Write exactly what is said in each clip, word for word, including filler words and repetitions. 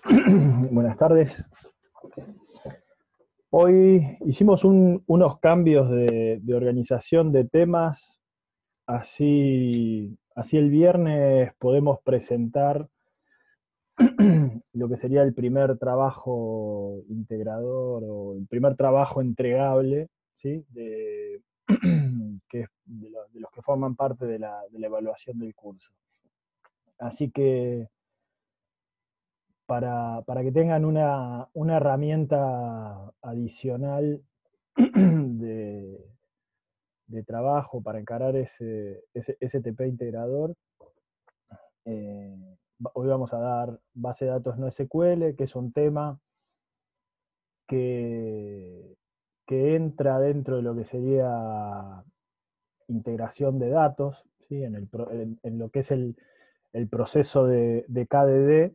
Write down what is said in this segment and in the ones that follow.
Buenas tardes. Hoy hicimos un- unos cambios de, de organización de temas, así, así el viernes podemos presentar lo que sería el primer trabajo integrador o el primer trabajo entregable, ¿sí? de, que es de, lo- de los que forman parte de la, de la evaluación del curso. Así que para, para que tengan una, una herramienta adicional de, de trabajo para encarar ese, ese S T P integrador, eh, hoy vamos a dar base de datos NoSQL, que es un tema que, que entra dentro de lo que sería integración de datos, ¿sí? en, el, en, en, lo que es el, el proceso de, de K D D,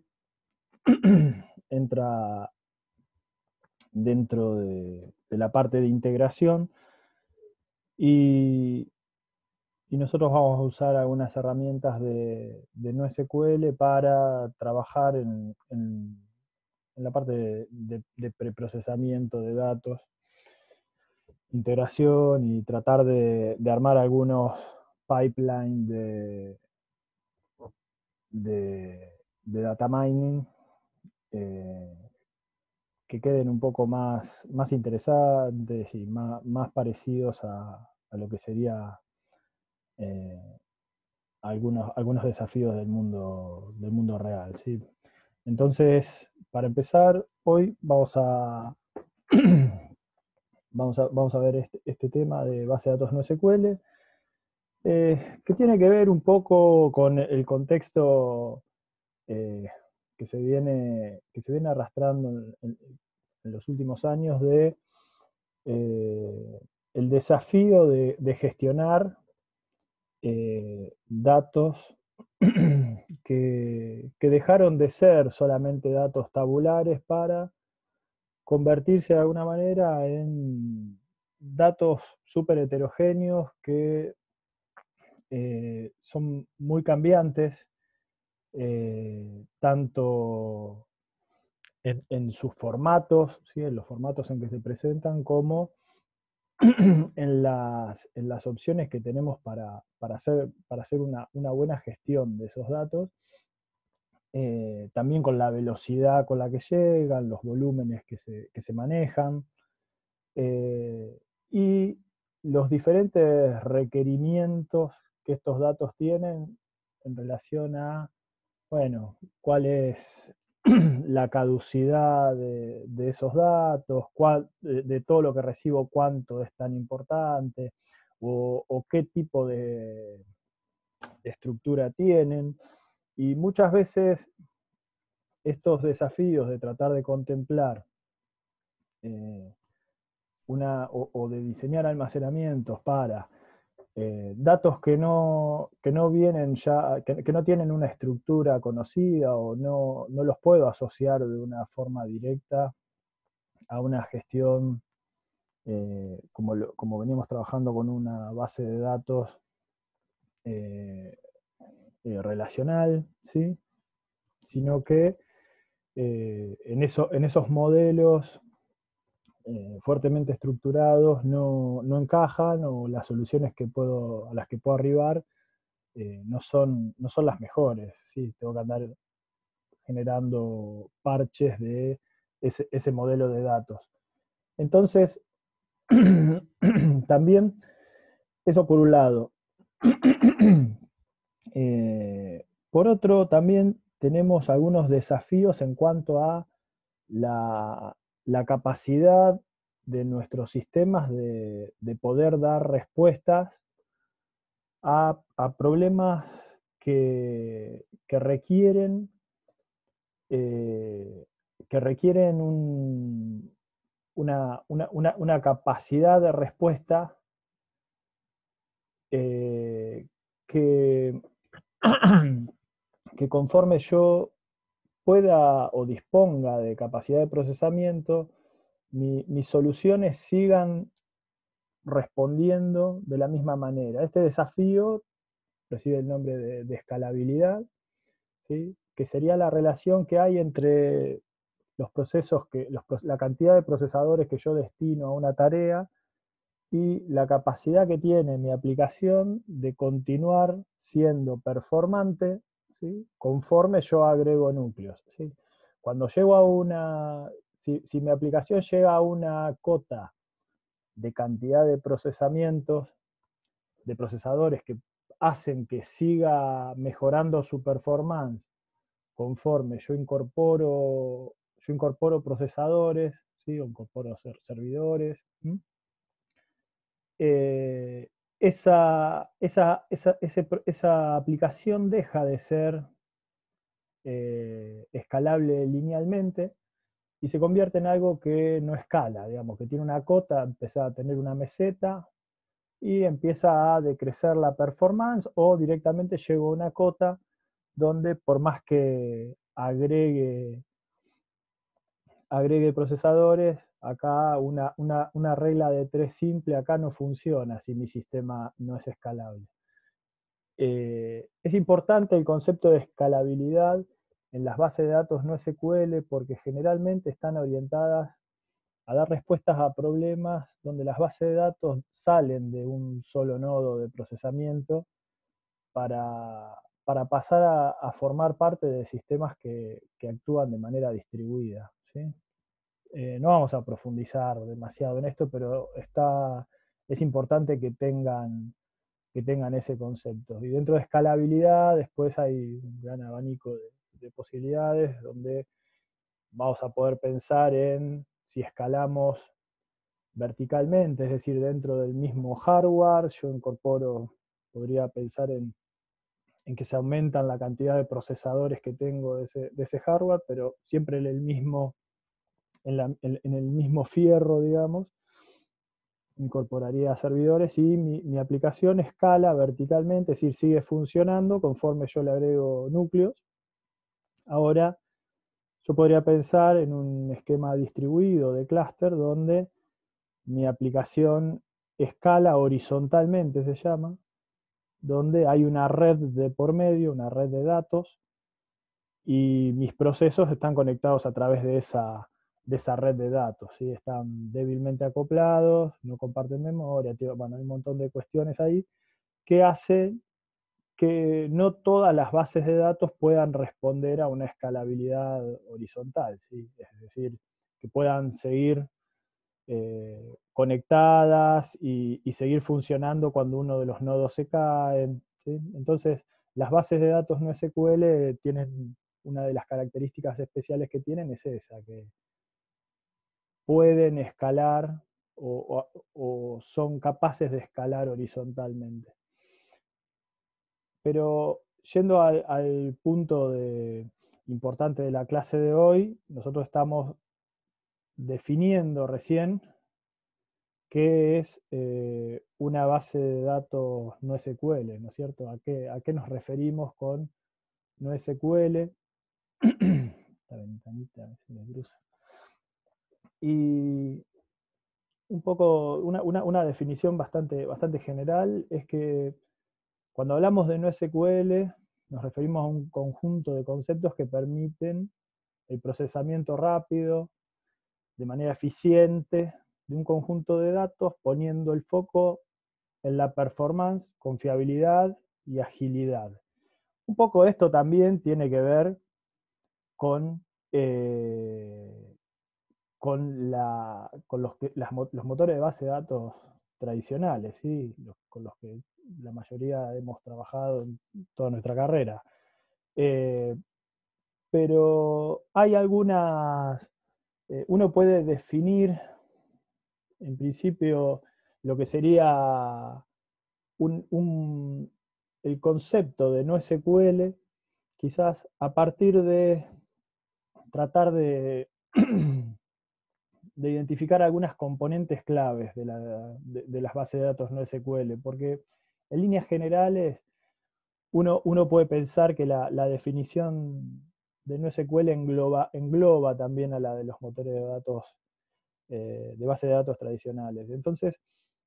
entra dentro de, de, la parte de integración y, y, nosotros vamos a usar algunas herramientas de, de NoSQL para trabajar en, en, en la parte de, de, de preprocesamiento de datos, integración y tratar de, de armar algunos pipelines de, de, de data mining eh, que queden un poco más, más interesantes y más, más parecidos a, a, lo que sería eh, algunos, algunos desafíos del mundo, del mundo real. ¿sí? Entonces, para empezar, hoy vamos a, vamos a, vamos a ver este, este tema de base de datos NoSQL, eh, que tiene que ver un poco con el contexto eh, que, se viene, que se viene arrastrando en, en, en los últimos años de eh, el desafío de, de gestionar eh, datos que, que dejaron de ser solamente datos tabulares para convertirse de alguna manera en datos súper heterogéneos que eh, son muy cambiantes, eh, tanto en, en sus formatos, ¿sí? en los formatos en que se presentan, como en las, en las opciones que tenemos para, para hacer, para hacer una, una buena gestión de esos datos, eh, también con la velocidad con la que llegan, los volúmenes que se, que se manejan, eh, y los diferentes requerimientos que estos datos tienen en relación a, bueno, cuál es la caducidad de, de esos datos, cuál, de, de, todo lo que recibo, cuánto es tan importante, o, o qué tipo de, de estructura tienen. Y muchas veces estos desafíos de tratar de contemplar eh, una, o, o, de diseñar almacenamientos para eh, datos que no, que no vienen ya, que, que, no tienen una estructura conocida o no, no los puedo asociar de una forma directa a una gestión eh, como, lo, como venimos trabajando con una base de datos eh, eh, relacional, ¿sí? Sino que eh, en, eso, en esos modelos eh, fuertemente estructurados no, no encajan o las soluciones que puedo, a las que puedo arribar eh, no, son, no son las mejores. ¿sí? Tengo que andar generando parches de ese, ese modelo de datos. Entonces, también, eso por un lado. eh, por otro, también tenemos algunos desafíos en cuanto a la, la capacidad de nuestros sistemas de, de poder dar respuestas a, a problemas que, que requieren, eh, que requieren un, una, una, una, una, capacidad de respuesta eh, que, que conforme yo pueda o disponga de capacidad de procesamiento, mi, mis soluciones sigan respondiendo de la misma manera. Este desafío recibe el nombre de, de escalabilidad, ¿sí? que sería la relación que hay entre los procesos que, los, la cantidad de procesadores que yo destino a una tarea y la capacidad que tiene mi aplicación de continuar siendo performante, ¿sí?, conforme yo agrego núcleos, ¿sí? Cuando llego a una, si, si mi aplicación llega a una cota de cantidad de procesamientos, de procesadores que hacen que siga mejorando su performance conforme yo incorporo, yo incorporo procesadores, ¿sí?, o incorporo servidores, ¿sí? Eh, esa, esa, esa, ese, esa aplicación deja de ser eh, escalable linealmente y se convierte en algo que no escala, digamos, que tiene una cota, empieza a tener una meseta y empieza a decrecer la performance, o directamente llego a una cota donde por más que agregue, agregue procesadores, acá una, una, una regla de tres simple acá no funciona si mi sistema no es escalable. Eh, es importante el concepto de escalabilidad en las bases de datos no S Q L porque generalmente están orientadas a dar respuestas a problemas donde las bases de datos salen de un solo nodo de procesamiento para, para pasar a, a formar parte de sistemas que, que actúan de manera distribuida, ¿sí? Eh, no vamos a profundizar demasiado en esto, pero está, es importante que tengan, que tengan ese concepto. Y dentro de escalabilidad, después hay un gran abanico de, de posibilidades donde vamos a poder pensar en si escalamos verticalmente, es decir, dentro del mismo hardware, yo incorporo, podría pensar en, en que se aumentan la cantidad de procesadores que tengo de ese, de ese hardware, pero siempre en el mismo, en, la, en, en el mismo fierro, digamos, incorporaría servidores y mi, mi aplicación escala verticalmente, es decir, sigue funcionando conforme yo le agrego núcleos. Ahora, yo podría pensar en un esquema distribuido de clúster donde mi aplicación escala horizontalmente, se llama, donde hay una red de por medio, una red de datos, y mis procesos están conectados a través de esa, de esa red de datos, ¿sí? Están débilmente acoplados, no comparten memoria, tío, bueno, hay un montón de cuestiones ahí que hacen que no todas las bases de datos puedan responder a una escalabilidad horizontal, ¿sí? Es decir, que puedan seguir eh, conectadas y, y seguir funcionando cuando uno de los nodos se cae, ¿sí? Entonces, las bases de datos no S Q L tienen, una de las características especiales que tienen es esa, que pueden escalar o, o, o son capaces de escalar horizontalmente. Pero yendo al, al punto de, importante de la clase de hoy, nosotros estamos definiendo recién qué es eh, una base de datos no S Q L, ¿no es cierto? ¿A qué, a qué nos referimos con no S Q L? Esta ventanita se me cruza. Y un poco, una, una, una definición bastante, bastante general es que cuando hablamos de no S Q L, nos referimos a un conjunto de conceptos que permiten el procesamiento rápido, de manera eficiente, de un conjunto de datos, poniendo el foco en la performance, confiabilidad y agilidad. Un poco esto también tiene que ver con, eh, con, la, con los, las, los motores de base de datos tradicionales, ¿sí? Los, con los que la mayoría hemos trabajado en toda nuestra carrera. Eh, pero hay algunas, eh, uno puede definir en principio lo que sería un, un, el concepto de no S Q L, quizás a partir de tratar de, de identificar algunas componentes claves de, la, de, de, las bases de datos no S Q L, porque en líneas generales uno, uno puede pensar que la, la definición de no S Q L engloba, engloba también a la de los motores de datos, eh, de base de datos tradicionales. Entonces,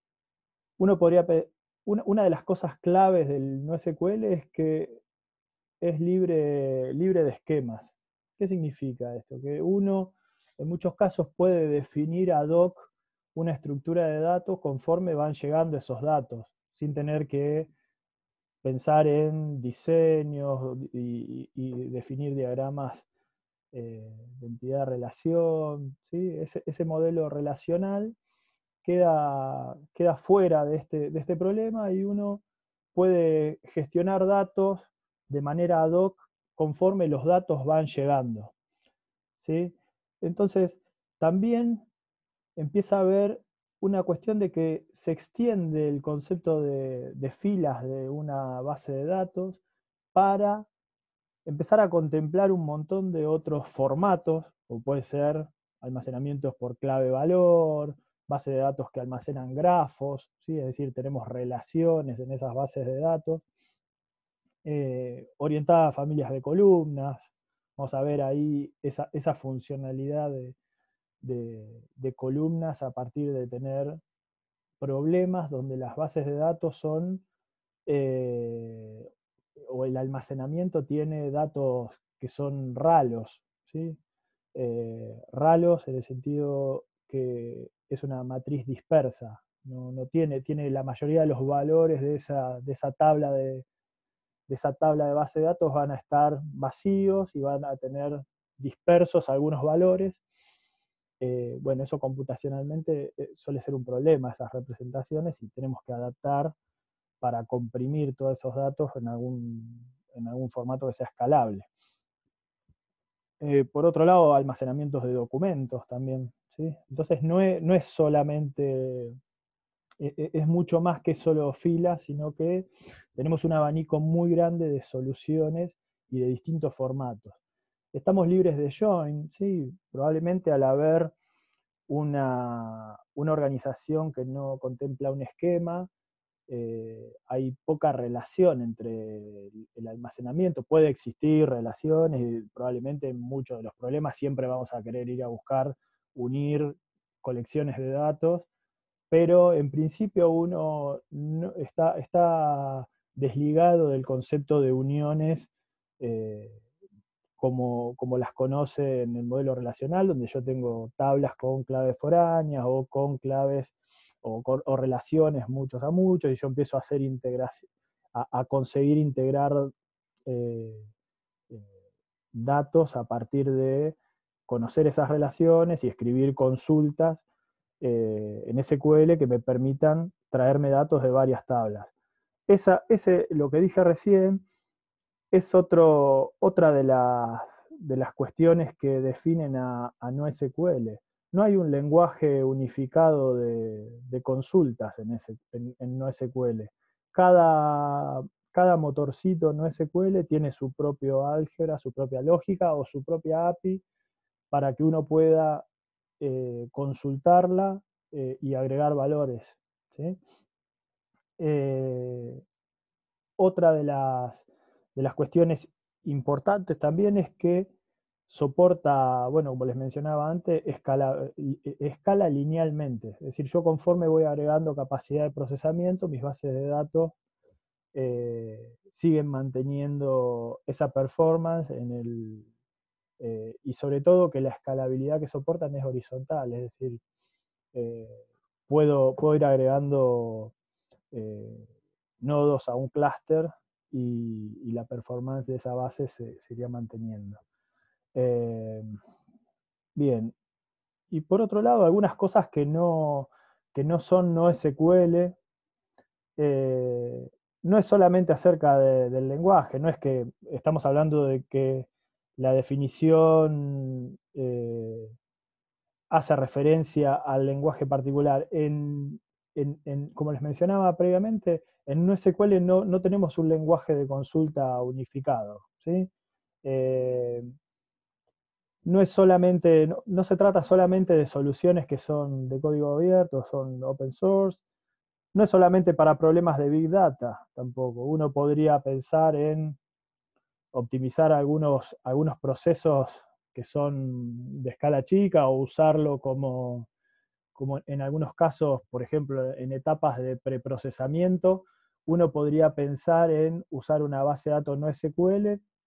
uno podría, una, una de las cosas claves del no S Q L es que es libre, libre de esquemas. ¿Qué significa esto? Que uno en muchos casos puede definir ad hoc una estructura de datos conforme van llegando esos datos, sin tener que pensar en diseños y, y definir diagramas eh, de entidad-relación, ¿sí? Ese, ese modelo relacional queda, queda fuera de este, de este problema y uno puede gestionar datos de manera ad hoc conforme los datos van llegando, ¿sí? Entonces, también empieza a haber una cuestión de que se extiende el concepto de, de filas de una base de datos para empezar a contemplar un montón de otros formatos, o puede ser almacenamientos por clave valor, base de datos que almacenan grafos, ¿sí? Es decir, tenemos relaciones en esas bases de datos, eh, orientada a familias de columnas. Vamos a ver ahí esa, esa funcionalidad de, de, de columnas a partir de tener problemas donde las bases de datos son, eh, o el almacenamiento tiene datos que son ralos, ¿sí? Eh, ralos en el sentido que es una matriz dispersa, no, no tiene, tiene la mayoría de los valores de esa, de esa tabla de, de esa tabla de base de datos van a estar vacíos y van a tener dispersos algunos valores. Eh, bueno, eso computacionalmente eh, suele ser un problema, esas representaciones, y tenemos que adaptar para comprimir todos esos datos en algún, en algún formato que sea escalable. Eh, por otro lado, almacenamientos de documentos también, ¿sí? Entonces no es, no es solamente, eh, es mucho más que solo filas, sino que tenemos un abanico muy grande de soluciones y de distintos formatos. Estamos libres de join, sí, probablemente al haber una, una organización que no contempla un esquema, eh, hay poca relación entre el, el almacenamiento. Puede existir relaciones y probablemente muchos de los problemas siempre vamos a querer ir a buscar unir colecciones de datos, pero en principio uno no, está, está desligado del concepto de uniones eh, como, como las conoce en el modelo relacional, donde yo tengo tablas con claves foráneas o con claves o, con, o relaciones muchos a muchos, y yo empiezo a hacer integración, a, a conseguir integrar eh, eh, datos a partir de conocer esas relaciones y escribir consultas eh, en S Q L que me permitan traerme datos de varias tablas. Esa, ese, lo que dije recién, es otro, otra de las, de las cuestiones que definen a, a NoSQL. No hay un lenguaje unificado de, de consultas en, ese, en, en NoSQL. Cada, cada motorcito NoSQL tiene su propio álgebra, su propia lógica o su propia A P I para que uno pueda eh, consultarla eh, y agregar valores, ¿sí? Eh, otra de las, de las cuestiones importantes también es que soporta, bueno, como les mencionaba antes, escala, escala linealmente. Es decir, yo conforme voy agregando capacidad de procesamiento, mis bases de datos eh, siguen manteniendo esa performance en el, eh, y sobre todo que la escalabilidad que soportan es horizontal, es decir, eh, puedo, puedo ir agregando eh, nodos a un clúster y, y, la performance de esa base se, se iría manteniendo. Eh, bien, y por otro lado, algunas cosas que no, que no son NoSQL, eh, no es solamente acerca de, del lenguaje, no es que estamos hablando de que la definición eh, hace referencia al lenguaje particular. En, en, en, como les mencionaba previamente, en NoSQL no, no tenemos un lenguaje de consulta unificado, ¿sí? Eh, no es solamente, no, no se trata solamente de soluciones que son de código abierto, son open source, no es solamente para problemas de Big Data tampoco. Uno podría pensar en optimizar algunos, algunos procesos que son de escala chica o usarlo como, como en algunos casos, por ejemplo, en etapas de preprocesamiento, uno podría pensar en usar una base de datos NoSQL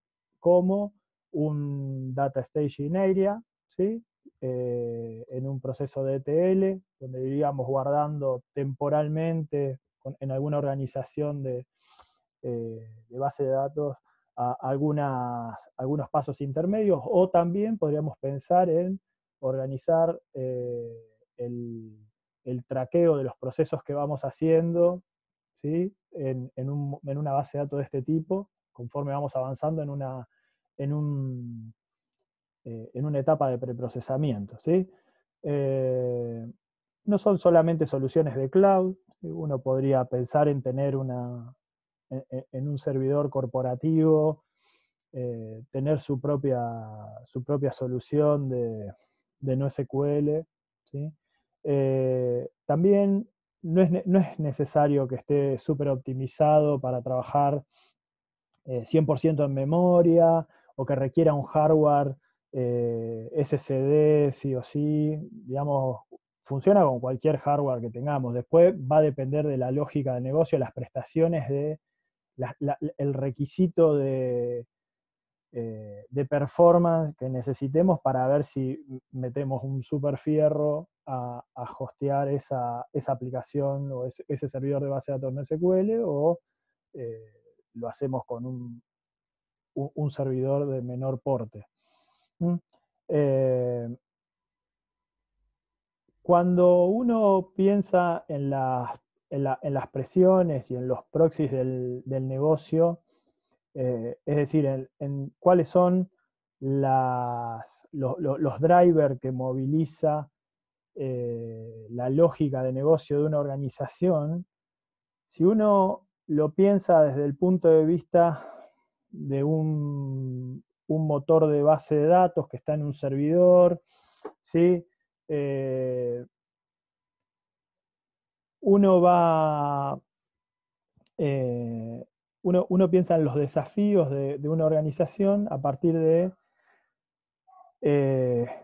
como un Data Staging Area, ¿sí? Eh, en un proceso de E T L, donde iríamos guardando temporalmente con, en alguna organización de, eh, de base de datos a algunas, algunos pasos intermedios, o también podríamos pensar en organizar eh, el, el traqueo de los procesos que vamos haciendo, ¿sí? en, en, un, en una base de datos de este tipo, conforme vamos avanzando en una, en un, eh, en una etapa de preprocesamiento, ¿sí? Eh, no son solamente soluciones de cloud, uno podría pensar en tener una, en, en un servidor corporativo, eh, tener su propia, su propia solución de, de NoSQL, ¿sí? Eh, también no es, no es necesario que esté súper optimizado para trabajar eh, cien por ciento en memoria, o que requiera un hardware eh, S S D sí o sí, digamos, funciona con cualquier hardware que tengamos. Después va a depender de la lógica de negocio, las prestaciones, de la, la, el requisito de, eh, de performance que necesitemos para ver si metemos un super fierro a, a hostear esa, esa aplicación o ese, ese servidor de base de datos NoSQL, o eh, lo hacemos con un, un, un servidor de menor porte. ¿Mm? Eh, cuando uno piensa en, la, en, la, en, las presiones y en los proxies del, del negocio, eh, es decir, en, en, cuáles son las, lo, lo, los drivers que moviliza eh, la lógica de negocio de una organización, si uno lo piensa desde el punto de vista de un, un motor de base de datos que está en un servidor, ¿sí? Eh, uno va, eh, uno, uno, piensa en los desafíos de, de una organización a partir de eh,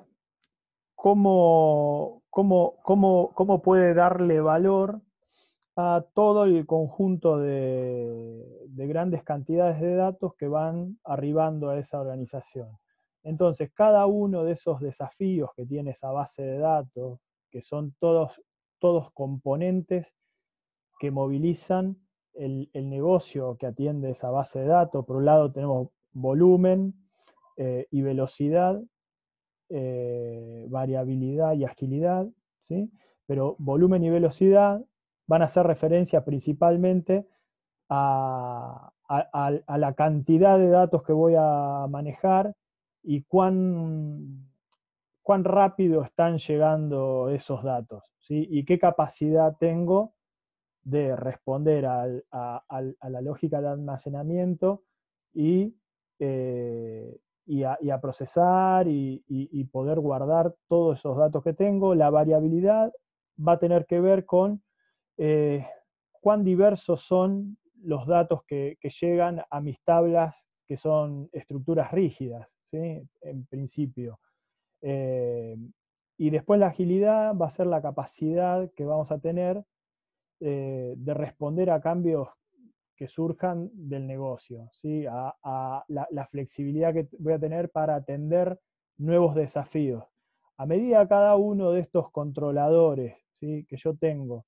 cómo, cómo, cómo, cómo puede darle valor a todo el conjunto de, de grandes cantidades de datos que van arribando a esa organización. Entonces, cada uno de esos desafíos que tiene esa base de datos, que son todos, todos componentes que movilizan el, el negocio que atiende esa base de datos. Por un lado tenemos volumen eh, y velocidad, eh, variabilidad y agilidad, ¿sí? Pero volumen y velocidad van a hacer referencia principalmente a, a, a, la cantidad de datos que voy a manejar y cuán, cuán rápido están llegando esos datos, ¿sí? Y qué capacidad tengo de responder al, a, a, a, la lógica de almacenamiento y, eh, y, a, y a, procesar y, y, y poder guardar todos esos datos que tengo. La variabilidad va a tener que ver con eh, cuán diversos son los datos que, que llegan a mis tablas, que son estructuras rígidas, ¿sí? En principio. Eh, y después la agilidad va a ser la capacidad que vamos a tener eh, de responder a cambios que surjan del negocio, ¿sí? a, a la, la flexibilidad que voy a tener para atender nuevos desafíos. A medida que cada uno de estos controladores, ¿sí?, que yo tengo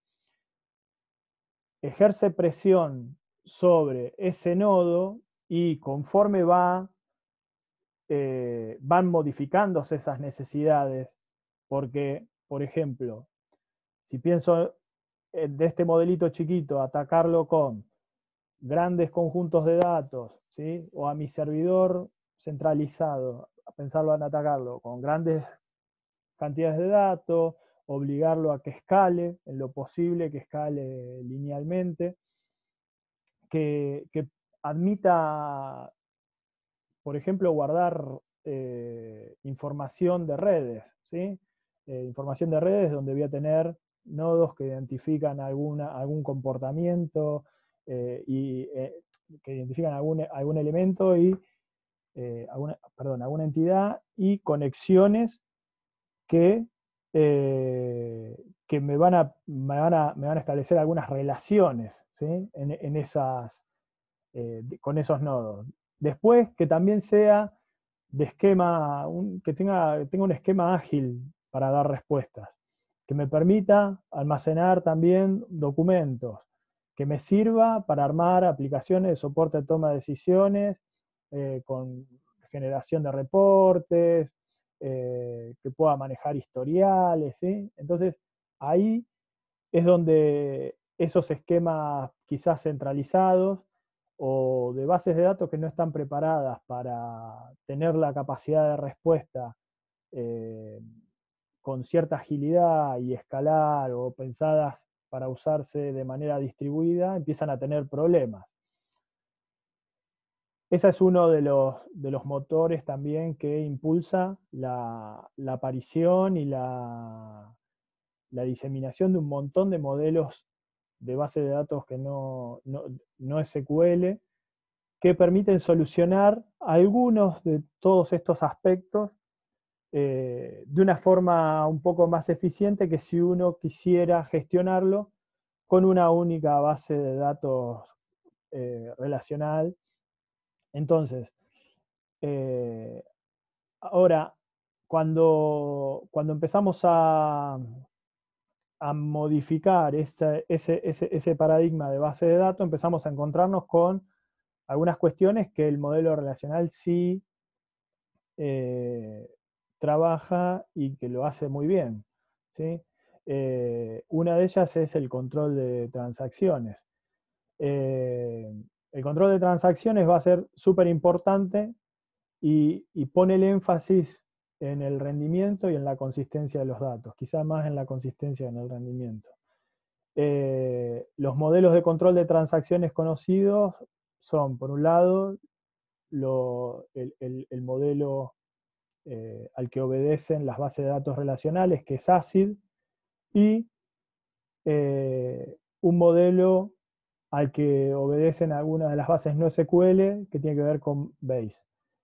ejerce presión sobre ese nodo, y conforme va, eh, van modificándose esas necesidades, porque, por ejemplo, si pienso de este modelito chiquito, atacarlo con grandes conjuntos de datos, ¿sí?, o a mi servidor centralizado, a pensarlo en atacarlo con grandes cantidades de datos, obligarlo a que escale, en lo posible que escale linealmente, que, que admita, por ejemplo, guardar eh, información de redes, ¿sí? Eh, información de redes donde voy a tener nodos que identifican alguna, algún comportamiento eh, y eh, que identifican algún, algún elemento y eh, alguna, perdón, alguna entidad, y conexiones que, eh, que me, van a, me, van a, me van a establecer algunas relaciones, ¿sí?, en, en esas, eh, con esos nodos. Después, que también sea de esquema, un, que tenga, tenga un esquema ágil para dar respuestas, que me permita almacenar también documentos, que me sirva para armar aplicaciones de soporte de toma de decisiones, eh, con generación de reportes, eh, que pueda manejar historiales, ¿sí? Entonces, ahí es donde esos esquemas quizás centralizados o de bases de datos que no están preparadas para tener la capacidad de respuesta eh, con cierta agilidad y escalar o pensadas para usarse de manera distribuida, empiezan a tener problemas. Ese es uno de los, de los motores también que impulsa la, la aparición y la, la diseminación de un montón de modelos de base de datos que no, no, no es S Q L, que permiten solucionar algunos de todos estos aspectos eh, de una forma un poco más eficiente que si uno quisiera gestionarlo con una única base de datos eh, relacional. Entonces, eh, ahora, cuando, cuando empezamos a, a modificar ese, ese, ese, ese paradigma de base de datos, empezamos a encontrarnos con algunas cuestiones que el modelo relacional sí eh, trabaja y que lo hace muy bien, ¿sí? Eh, una de ellas es el control de transacciones. Eh, el control de transacciones va a ser súper importante y, y pone el énfasis en el rendimiento y en la consistencia de los datos, quizá más en la consistencia que en el rendimiento. Eh, los modelos de control de transacciones conocidos son, por un lado, lo, el, el, el, modelo eh, al que obedecen las bases de datos relacionales, que es ACID, y eh, un modelo al que obedecen algunas de las bases no S Q L, que tiene que ver con Base.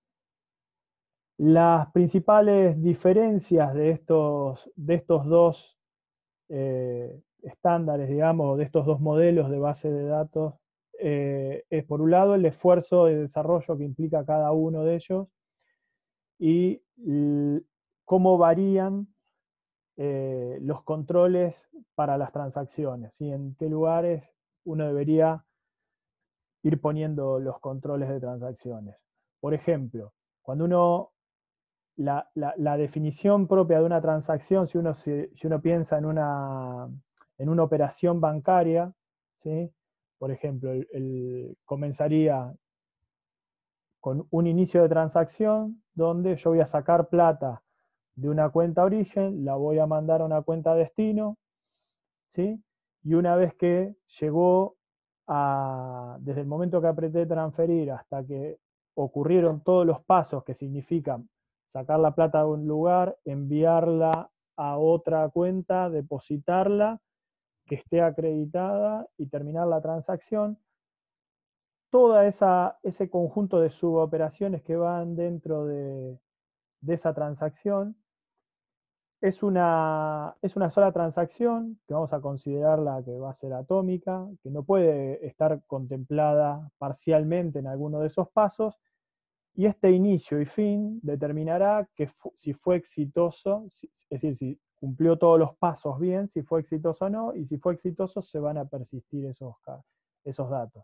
Las principales diferencias de estos, de estos dos eh, estándares, digamos, de estos dos modelos de base de datos, eh, es por un lado el esfuerzo de desarrollo que implica cada uno de ellos y cómo varían eh, los controles para las transacciones, y en qué lugares uno debería ir poniendo los controles de transacciones. Por ejemplo, cuando uno, la, la, la definición propia de una transacción, si uno, si, si uno piensa en una, en una operación bancaria, ¿sí? Por ejemplo, el, el, comenzaría con un inicio de transacción donde yo voy a sacar plata de una cuenta origen, la voy a mandar a una cuenta destino, ¿sí? Y una vez que llegó a, desde el momento que apreté transferir hasta que ocurrieron todos los pasos que significan sacar la plata de un lugar, enviarla a otra cuenta, depositarla, que esté acreditada y terminar la transacción, todo ese conjunto de suboperaciones que van dentro de, de esa transacción es una, es una sola transacción que vamos a considerarla que va a ser atómica, que no puede estar contemplada parcialmente en alguno de esos pasos, y este inicio y fin determinará que fu si fue exitoso, si, es decir, si cumplió todos los pasos bien, si fue exitoso o no, y si fue exitoso se van a persistir esos, esos datos.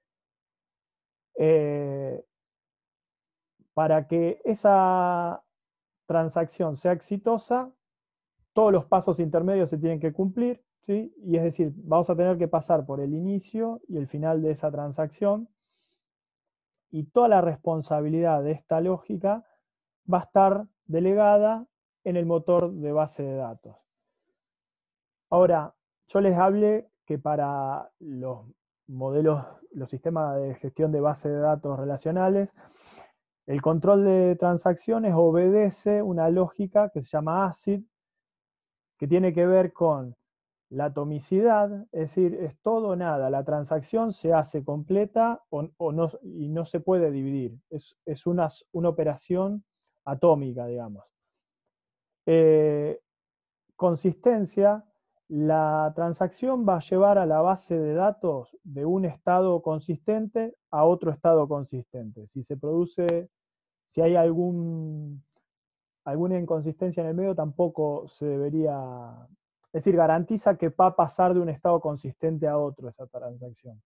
Eh, para que esa transacción sea exitosa, todos los pasos intermedios se tienen que cumplir, ¿sí? Y es decir, vamos a tener que pasar por el inicio y el final de esa transacción, y toda la responsabilidad de esta lógica va a estar delegada en el motor de base de datos. Ahora, yo les hablé que para los modelos, los sistemas de gestión de base de datos relacionales, el control de transacciones obedece una lógica que se llama ACID, que tiene que ver con la atomicidad, es decir, es todo o nada, la transacción se hace completa o, o no, y no se puede dividir, es, es una, una operación atómica, digamos. Eh, consistencia la transacción va a llevar a la base de datos de un estado consistente a otro estado consistente. Si se produce, si hay algún, alguna inconsistencia en el medio, tampoco se debería, es decir, garantiza que va a pasar de un estado consistente a otro esa transacción.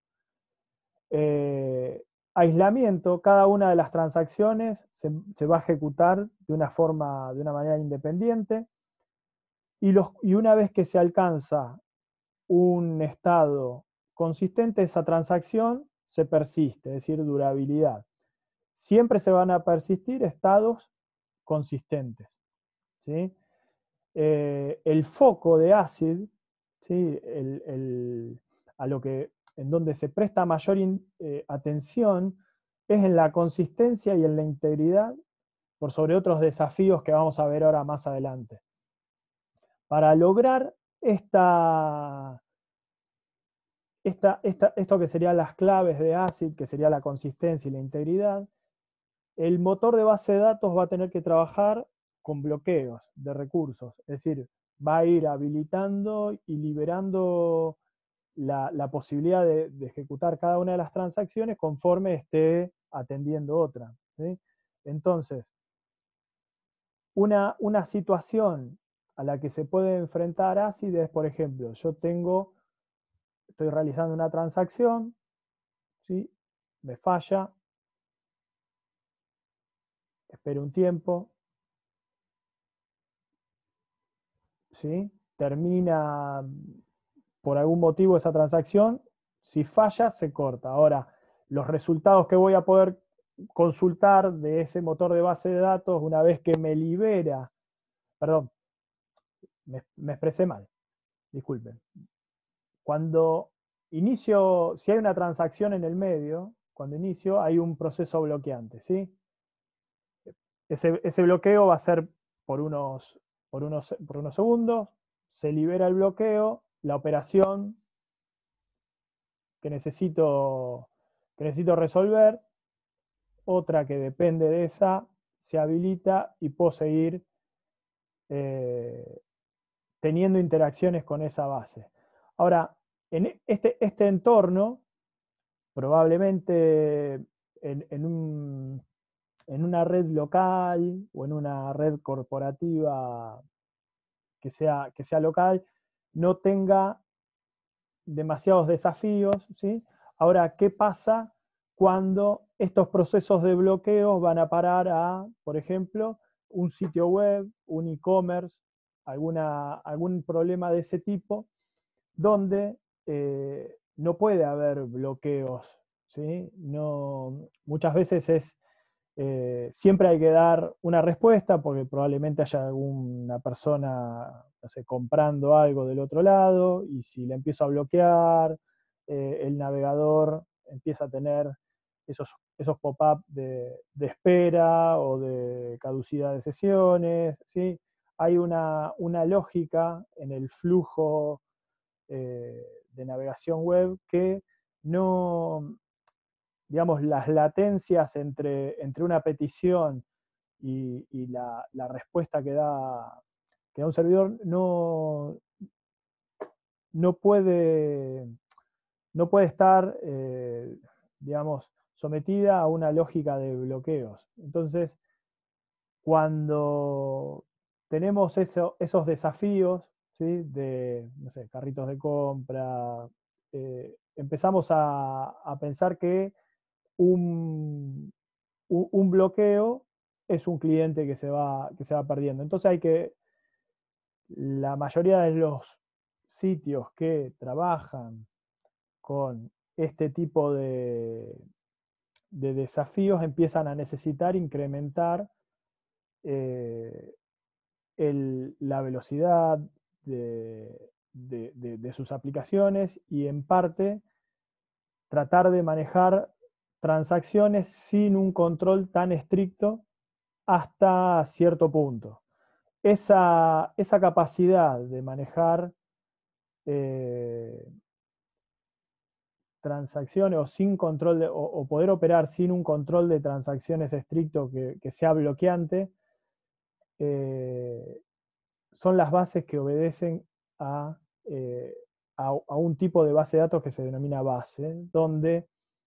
Eh, aislamiento, cada una de las transacciones se, se, va a ejecutar de una forma, de una manera independiente, y, los, y una vez que se alcanza un estado consistente, esa transacción se persiste, es decir, durabilidad. Siempre se van a persistir estados consistentes, ¿sí? Eh, el foco de ACID, ¿sí? el, el, a lo que, en donde se presta mayor in, eh, atención es en la consistencia y en la integridad, por sobre otros desafíos que vamos a ver ahora más adelante. Para lograr esta, esta, esta, esto que serían las claves de ACID, que sería la consistencia y la integridad, el motor de base de datos va a tener que trabajar con bloqueos de recursos, es decir, va a ir habilitando y liberando la, la posibilidad de, de ejecutar cada una de las transacciones conforme esté atendiendo otra, ¿sí? Entonces, una, una situación a la que se puede enfrentar ACID es, por ejemplo, yo tengo, estoy realizando una transacción, ¿sí? Me falla, espero un tiempo, ¿sí? Termina por algún motivo esa transacción, si falla se corta. Ahora, los resultados que voy a poder consultar de ese motor de base de datos una vez que me libera, perdón, me, me expresé mal, disculpen. Cuando inicio, si hay una transacción en el medio, cuando inicio hay un proceso bloqueante, ¿sí? Ese, ese bloqueo va a ser por unos, por, unos, por unos segundos, se libera el bloqueo, la operación que necesito, que necesito resolver, otra que depende de esa, se habilita y puedo seguir eh, teniendo interacciones con esa base. Ahora, en este, este entorno, probablemente en, en, un, en una red local o en una red corporativa que sea, que sea local, no tenga demasiados desafíos, ¿sí? Ahora, ¿qué pasa cuando estos procesos de bloqueo van a parar a, por ejemplo, un sitio web, un e-commerce, alguna, algún problema de ese tipo, donde eh, no puede haber bloqueos, ¿sí? No, muchas veces es, eh, siempre hay que dar una respuesta porque probablemente haya alguna persona, no sé, comprando algo del otro lado, y si le empiezo a bloquear, eh, el navegador empieza a tener esos, esos pop-up de, de espera o de caducidad de sesiones, ¿sí? Hay una, una lógica en el flujo eh, de navegación web que no, digamos, las latencias entre, entre una petición y, y la, la, respuesta que da, que da un servidor no, no, puede, no puede estar, eh, digamos, sometida a una lógica de bloqueos. Entonces, cuando tenemos eso, esos desafíos, ¿sí? De, no sé, carritos de compra, eh, empezamos a, a pensar que un, un bloqueo es un cliente que se va, que se va perdiendo. Entonces hay que, la mayoría de los sitios que trabajan con este tipo de, de desafíos empiezan a necesitar incrementar eh, el, la velocidad de, de, de, de sus aplicaciones y en parte tratar de manejar transacciones sin un control tan estricto hasta cierto punto. Esa, esa capacidad de manejar eh, transacciones o sin control de, o, o, poder operar sin un control de transacciones estricto que, que sea bloqueante, eh, son las bases que obedecen a eh, a, a un tipo de base de datos que se denomina base, donde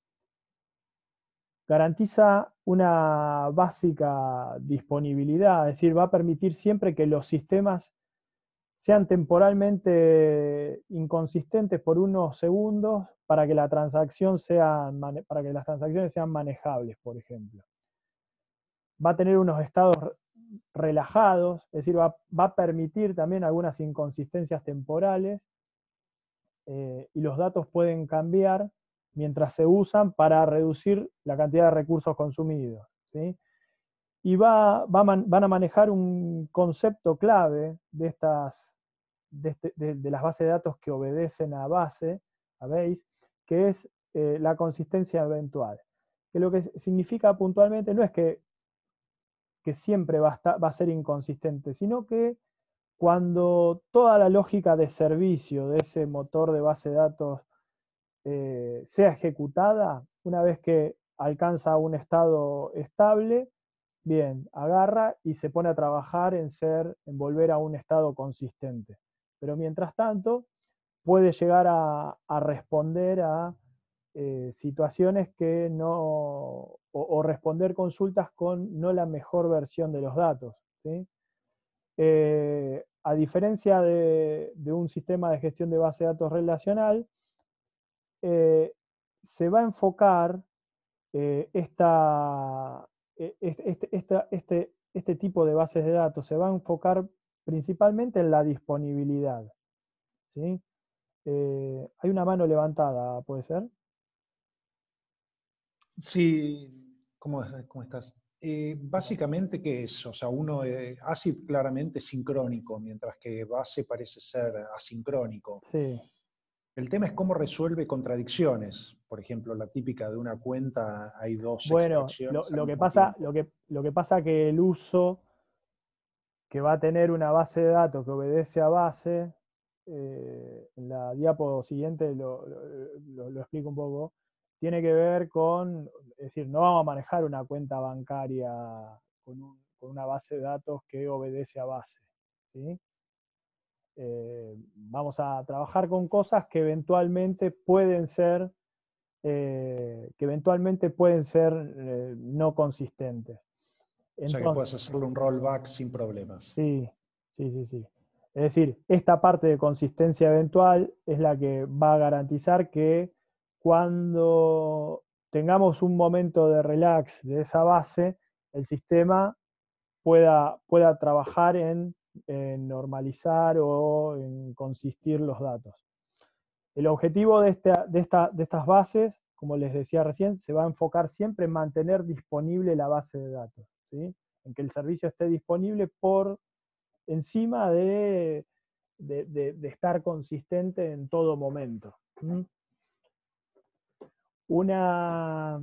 garantiza una básica disponibilidad, es decir, va a permitir siempre que los sistemas sean temporalmente inconsistentes por unos segundos para que la transacción sea, para que las transacciones sean manejables, por ejemplo. Va a tener unos estados relajados, es decir, va, va a permitir también algunas inconsistencias temporales, eh, y los datos pueden cambiar mientras se usan para reducir la cantidad de recursos consumidos, ¿sí? Y va, va man, van a manejar un concepto clave de, estas, de, este, de, de las bases de datos que obedecen a base, a base, que es eh, la consistencia eventual. Que lo que significa puntualmente no es que, que siempre va a, estar, va a ser inconsistente, sino que cuando toda la lógica de servicio de ese motor de base de datos eh, sea ejecutada, una vez que alcanza un estado estable, bien, agarra y se pone a trabajar en ser, en volver a un estado consistente. Pero mientras tanto, puede llegar a, a responder a eh, situaciones que no, o, o, responder consultas con no la mejor versión de los datos, ¿sí? Eh, a diferencia de, de, un sistema de gestión de base de datos relacional, eh, se va a enfocar eh, esta, este, este, este, este tipo de bases de datos, se va a enfocar principalmente en la disponibilidad, ¿sí? Eh, hay una mano levantada, ¿puede ser? Sí, ¿cómo, cómo estás? Eh, básicamente, ¿qué es? O sea, uno, eh, ACID claramente es sincrónico, mientras que base parece ser asincrónico. Sí. El tema es cómo resuelve contradicciones. Por ejemplo, la típica de una cuenta, hay dos Bueno, lo, extracciones al lo, que mismo pasa, tiempo. lo, que, lo que pasa que el uso que va a tener una base de datos que obedece a base, eh, en la diapo siguiente lo, lo, lo, explico un poco, tiene que ver con, es decir, no vamos a manejar una cuenta bancaria con, un, con una base de datos que obedece a base, ¿sí? Eh, vamos a trabajar con cosas que eventualmente pueden ser, eh, que eventualmente pueden ser eh, no consistentes. O sea que Entonces, puedes hacerle un rollback sin problemas. sí, sí, sí, sí. Es decir, esta parte de consistencia eventual es la que va a garantizar que cuando tengamos un momento de relax de esa base, el sistema pueda, pueda trabajar en, en normalizar o en consistir los datos. El objetivo de, esta, de, esta, de estas bases, como les decía recién, se va a enfocar siempre en mantener disponible la base de datos, ¿sí? En que el servicio esté disponible por encima de, de, de, de estar consistente en todo momento. ¿Mm? Una,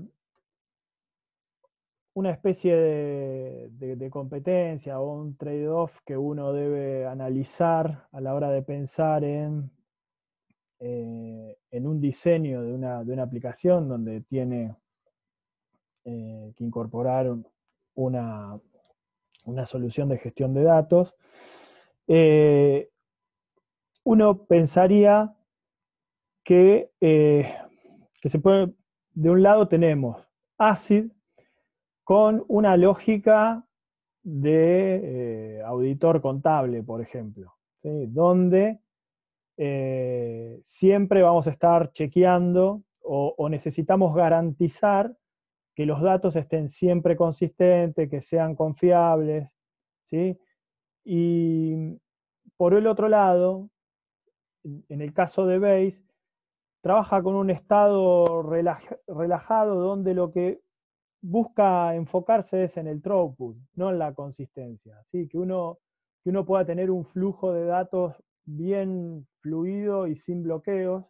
una especie de, de, de competencia o un trade-off que uno debe analizar a la hora de pensar en, eh, en un diseño de una, de una aplicación donde tiene eh, que incorporar una, una solución de gestión de datos, eh, uno pensaría que, eh, que se puede, de un lado tenemos ACID con una lógica de eh, auditor contable, por ejemplo, ¿sí? Donde eh, siempre vamos a estar chequeando o, o necesitamos garantizar que los datos estén siempre consistentes, que sean confiables, ¿sí? Y por el otro lado, en el caso de Base, trabaja con un estado relajado donde lo que busca enfocarse es en el throughput, no en la consistencia, ¿sí? Que uno, que uno pueda tener un flujo de datos bien fluido y sin bloqueos,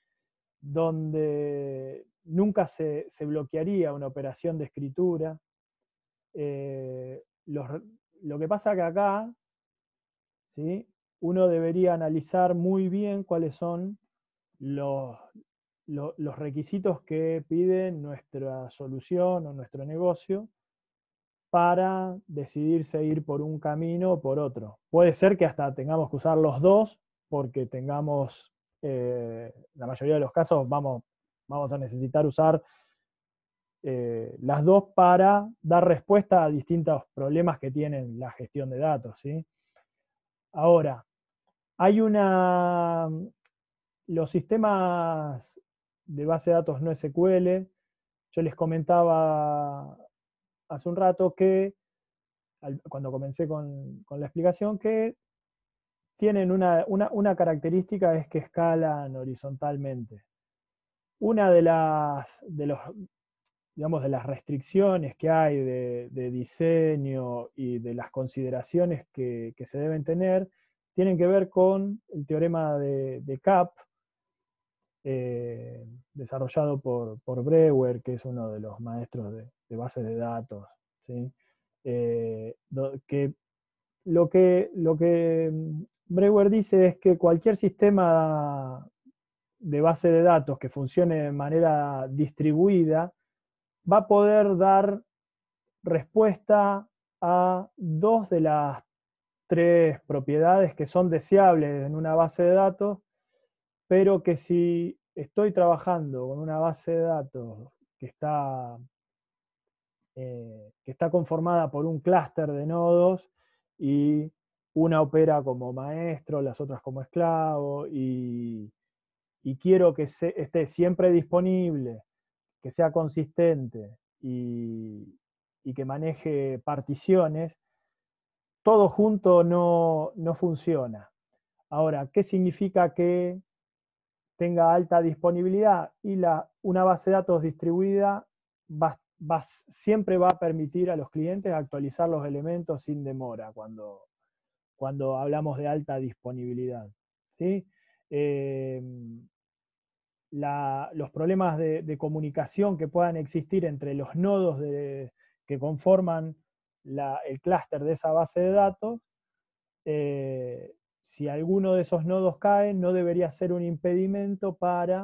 donde nunca se, se bloquearía una operación de escritura. Eh, los, lo que pasa que acá, ¿sí? Uno debería analizar muy bien cuáles son los, los, los requisitos que pide nuestra solución o nuestro negocio para decidir seguir por un camino o por otro. Puede ser que hasta tengamos que usar los dos porque tengamos, eh, la mayoría de los casos vamos, vamos a necesitar usar eh, las dos para dar respuesta a distintos problemas que tienen la gestión de datos, ¿sí? Ahora, hay una, los sistemas de base de datos no S Q L, yo les comentaba hace un rato que, al, cuando comencé con, con la explicación, que tienen una, una, una característica, es que escalan horizontalmente. Una de las, de los, digamos, de las restricciones que hay de, de diseño y de las consideraciones que, que, se deben tener, tienen que ver con el teorema de, de C A P, eh, desarrollado por, por Brewer, que es uno de los maestros de, de bases de datos, ¿sí? Eh, do, que lo que, lo que Brewer dice es que cualquier sistema de base de datos que funcione de manera distribuida va a poder dar respuesta a dos de las tres propiedades que son deseables en una base de datos, pero que si estoy trabajando con una base de datos que está, eh, que está conformada por un clúster de nodos y una opera como maestro, las otras como esclavo, y, y quiero que se, esté siempre disponible, que sea consistente y, y que maneje particiones, todo junto no, no funciona. Ahora, ¿qué significa que tenga alta disponibilidad? Y la, una base de datos distribuida va, va, siempre va a permitir a los clientes actualizar los elementos sin demora cuando, cuando hablamos de alta disponibilidad, ¿sí? Eh, la, los problemas de, de, comunicación que puedan existir entre los nodos de, que conforman la, el clúster de esa base de datos, eh, si alguno de esos nodos cae, no debería ser un impedimento para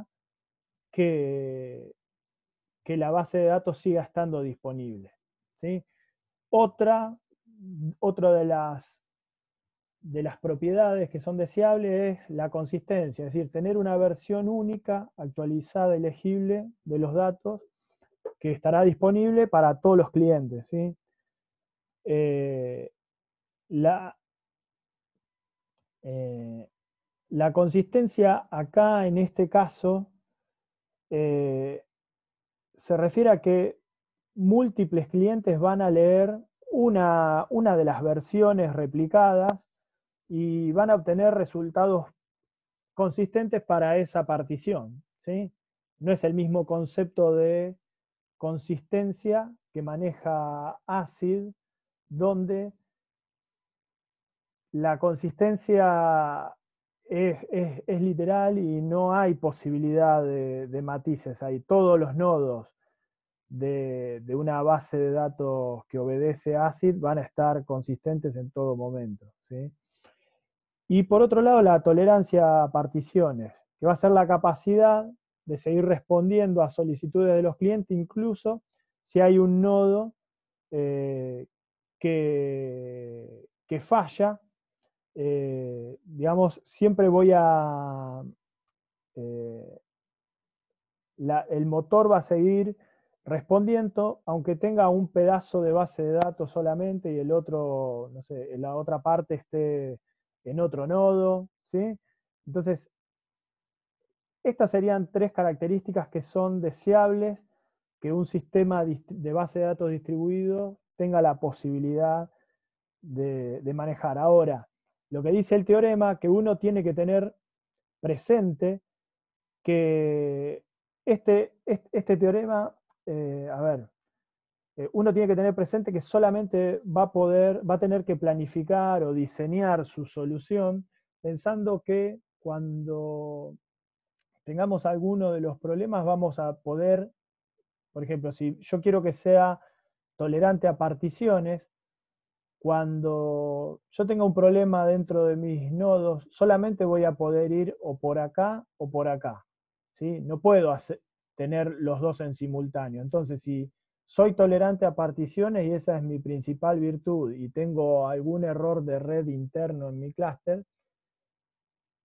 que, que la base de datos siga estando disponible, ¿sí? Otra, otra de las de las propiedades que son deseables es la consistencia, es decir, tener una versión única, actualizada y legible de los datos que estará disponible para todos los clientes, ¿sí? Eh, la, eh, la consistencia acá, en este caso, eh, se refiere a que múltiples clientes van a leer una, una de las versiones replicadas y van a obtener resultados consistentes para esa partición, ¿sí? No es el mismo concepto de consistencia que maneja ACID, donde la consistencia es, es, es literal y no hay posibilidad de, de matices. Hay todos los nodos de, de una base de datos que obedece a ACID van a estar consistentes en todo momento, ¿sí? Y por otro lado, la tolerancia a particiones, que va a ser la capacidad de seguir respondiendo a solicitudes de los clientes, incluso si hay un nodo eh, que, que falla. Eh, digamos, siempre voy a... Eh, la, el motor va a seguir respondiendo, aunque tenga un pedazo de base de datos solamente y el otro, no sé, la otra parte esté en otro nodo, ¿sí? Entonces, estas serían tres características que son deseables que un sistema de base de datos distribuido tenga la posibilidad de, de manejar. Ahora, lo que dice el teorema, que uno tiene que tener presente que este, este, este teorema, eh, a ver, eh, uno tiene que tener presente que solamente va a poder, va a tener que planificar o diseñar su solución pensando que cuando tengamos alguno de los problemas vamos a poder, por ejemplo, si yo quiero que sea tolerante a particiones, cuando yo tenga un problema dentro de mis nodos, solamente voy a poder ir o por acá o por acá, ¿sí? No puedo hacer, tener los dos en simultáneo. Entonces, si soy tolerante a particiones y esa es mi principal virtud y tengo algún error de red interno en mi clúster,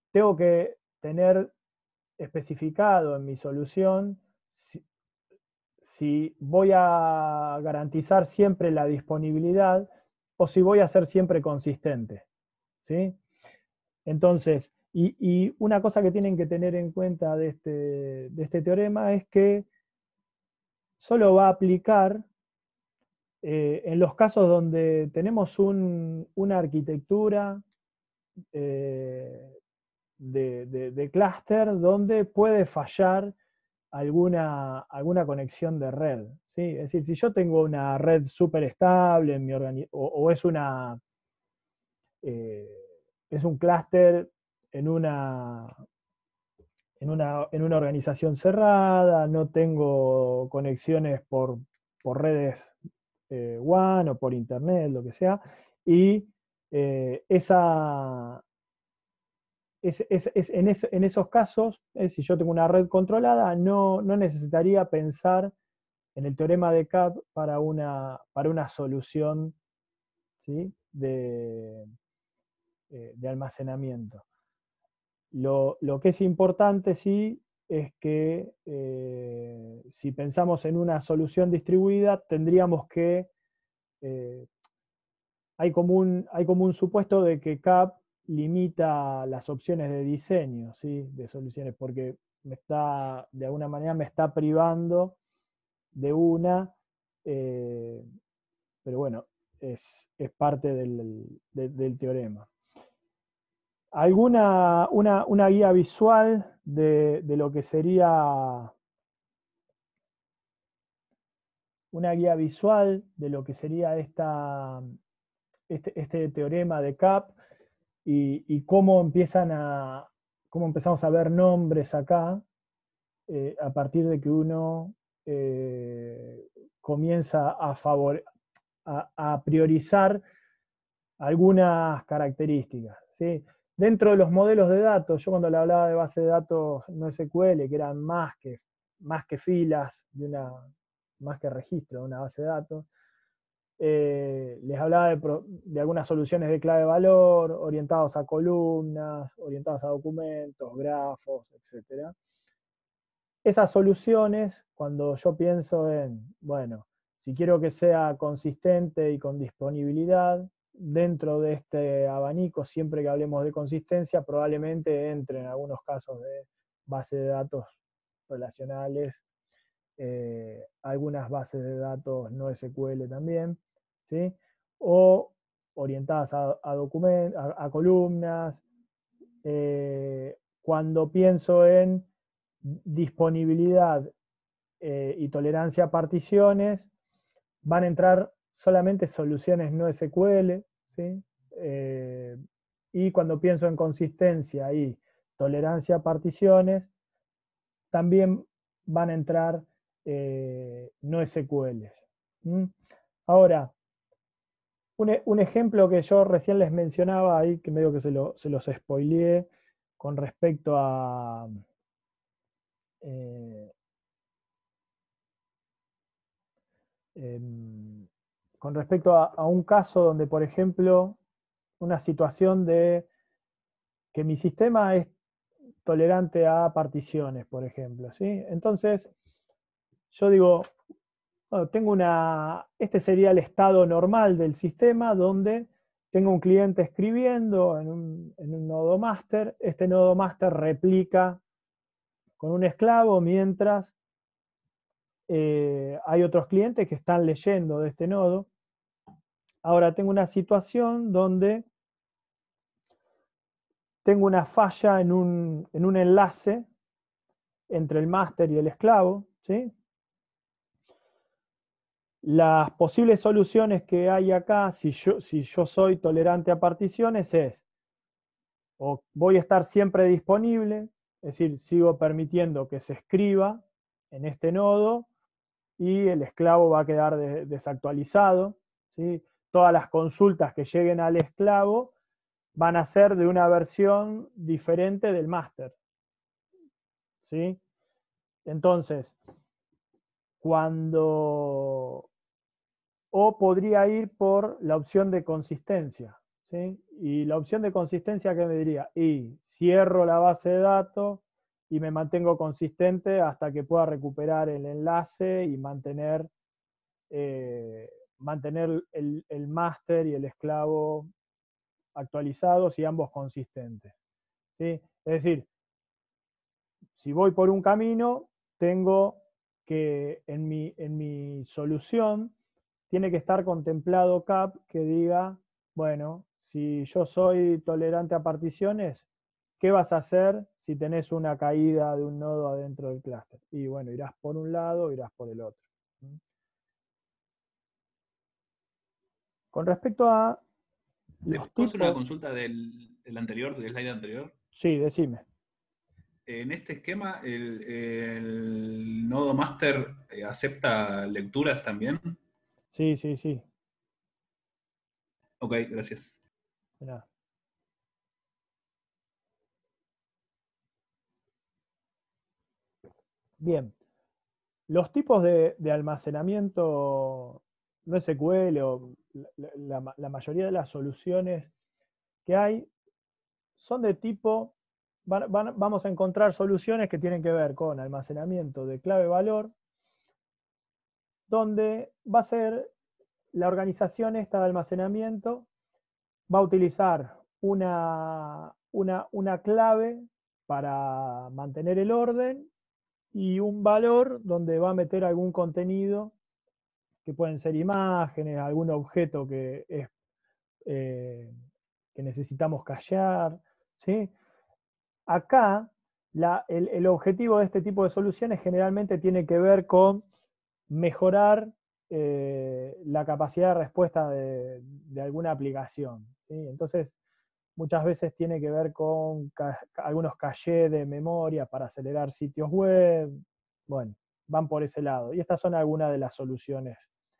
tengo que tener especificado en mi solución si, si voy a garantizar siempre la disponibilidad o si voy a ser siempre consistente, ¿sí? Entonces, y, y una cosa que tienen que tener en cuenta de este, de este teorema es que solo va a aplicar eh, en los casos donde tenemos un, una arquitectura eh, de, de, de clúster donde puede fallar alguna, alguna conexión de red, ¿sí? Es decir, si yo tengo una red súper estable en mi organi- o, o es una eh, es un clúster en una, en, una, en una organización cerrada, no tengo conexiones por, por redes eh, WAN o por internet, lo que sea, y eh, esa, es, es, es, en, es, en, esos casos, eh, si yo tengo una red controlada, no, no necesitaría pensar en el teorema de Cap para una, para una solución, ¿sí? de, eh, de almacenamiento. Lo, lo, que es importante, sí, es que eh, si pensamos en una solución distribuida, tendríamos que... Eh, hay, como un, hay como un supuesto de que Cap limita las opciones de diseño, ¿sí? De soluciones, porque me está, de alguna manera me está privando de una, eh, pero bueno, es, es parte del, del, del teorema. ¿Alguna una, una guía visual de, de, lo que sería una guía visual de lo que sería esta, este, este teorema de Cap y, y cómo empiezan a cómo empezamos a ver nombres acá eh, a partir de que uno eh, comienza a, favor, a, a priorizar algunas características, ¿sí? Dentro de los modelos de datos, yo cuando le hablaba de base de datos no S Q L, que eran más que, más que filas, de una, más que registro de una base de datos, eh, les hablaba de, de algunas soluciones de clave valor, orientados a columnas, orientados a documentos, grafos, etcétera. Esas soluciones, cuando yo pienso en, bueno, si quiero que sea consistente y con disponibilidad, dentro de este abanico, siempre que hablemos de consistencia, probablemente entre en algunos casos de base de datos relacionales, eh, algunas bases de datos no S Q L también, ¿sí? O orientadas a, a, document, a, a columnas. Eh, cuando pienso en disponibilidad eh, y tolerancia a particiones, van a entrar solamente soluciones no S Q L, ¿sí? Eh, y cuando pienso en consistencia y tolerancia a particiones, también van a entrar eh, no S Q Ls. ¿Mm? Ahora, un, un, ejemplo que yo recién les mencionaba ahí, que medio que se, lo, se los spoileé con respecto a... Eh, eh, con respecto a, a un caso donde, por ejemplo, una situación de que mi sistema es tolerante a particiones, por ejemplo, ¿sí? Entonces, yo digo, bueno, tengo una, este sería el estado normal del sistema donde tengo un cliente escribiendo en un, en un nodo master, este nodo master replica con un esclavo mientras eh, hay otros clientes que están leyendo de este nodo. Ahora tengo una situación donde tengo una falla en un, en un enlace entre el máster y el esclavo, ¿sí? Las posibles soluciones que hay acá, si yo, si yo soy tolerante a particiones, es o voy a estar siempre disponible, es decir, sigo permitiendo que se escriba en este nodo y el esclavo va a quedar de, desactualizado, ¿sí? Todas las consultas que lleguen al esclavo van a ser de una versión diferente del máster, ¿sí? Entonces, cuando... O podría ir por la opción de consistencia, ¿sí? Y la opción de consistencia, ¿qué me diría? Y cierro la base de datos y me mantengo consistente hasta que pueda recuperar el enlace y mantener, eh, mantener el, el máster y el esclavo actualizados y ambos consistentes, ¿sí? Es decir, si voy por un camino, tengo que en mi, en mi solución tiene que estar contemplado C A P que diga, bueno, si yo soy tolerante a particiones, ¿qué vas a hacer si tenés una caída de un nodo adentro del clúster? Y bueno, irás por un lado o irás por el otro. Con respecto a ¿Te los puedo hacer una tipos... consulta del, del anterior, del slide anterior? Sí, decime. En este esquema, ¿el, el nodo master eh, acepta lecturas también? Sí, sí, sí. Ok, gracias. Mirá. Bien. Los tipos de, de almacenamiento no S Q L o la, la, la mayoría de las soluciones que hay son de tipo, van, van, vamos a encontrar soluciones que tienen que ver con almacenamiento de clave-valor, donde va a ser la organización esta de almacenamiento, va a utilizar una, una, una clave para mantener el orden y un valor donde va a meter algún contenido, que pueden ser imágenes, algún objeto que, es, eh, que necesitamos callar, ¿sí? Acá, la, el, el objetivo de este tipo de soluciones generalmente tiene que ver con mejorar eh, la capacidad de respuesta de, de alguna aplicación, ¿sí? Entonces, muchas veces tiene que ver con ca algunos cachés de memoria para acelerar sitios web. Bueno, van por ese lado. Y estas son algunas de las soluciones.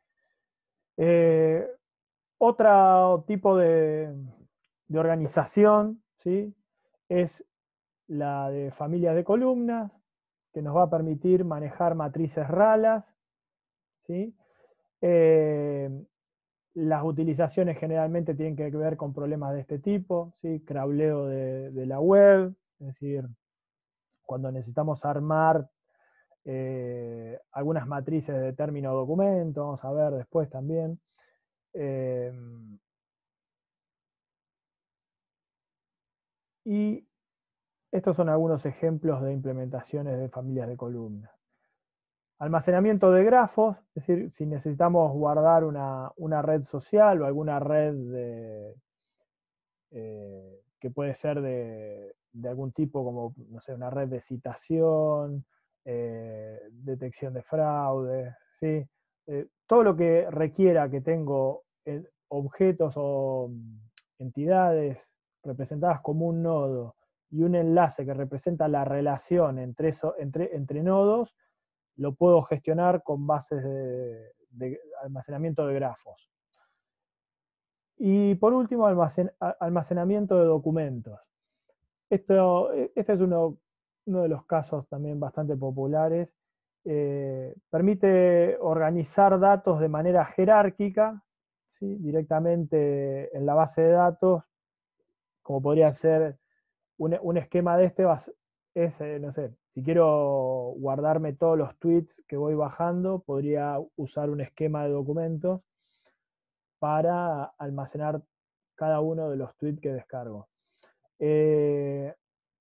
Eh, otro tipo de, de organización, ¿sí? Es la de familias de columnas, que nos va a permitir manejar matrices ralas, ¿sí? Eh, las utilizaciones generalmente tienen que ver con problemas de este tipo, ¿sí? Crawleo de, de la web, es decir, cuando necesitamos armar eh, algunas matrices de término documento, vamos a ver después también. Eh, y estos son algunos ejemplos de implementaciones de familias de columnas. Almacenamiento de grafos, es decir, si necesitamos guardar una, una red social o alguna red de, eh, que puede ser de, de, algún tipo como, no sé, una red de citación, eh, detección de fraude, ¿sí? Eh, todo lo que requiera que tengo eh, objetos o entidades representadas como un nodo y un enlace que representa la relación entre, eso, entre, entre nodos, lo puedo gestionar con bases de, de almacenamiento de grafos. Y por último, almacen, almacenamiento de documentos. Esto, este es uno, uno de los casos también bastante populares. Eh, permite organizar datos de manera jerárquica, ¿sí? Directamente en la base de datos, como podría ser un, un esquema de este, es, eh, no sé, si quiero guardarme todos los tweets que voy bajando, podría usar un esquema de documentos para almacenar cada uno de los tweets que descargo. Eh,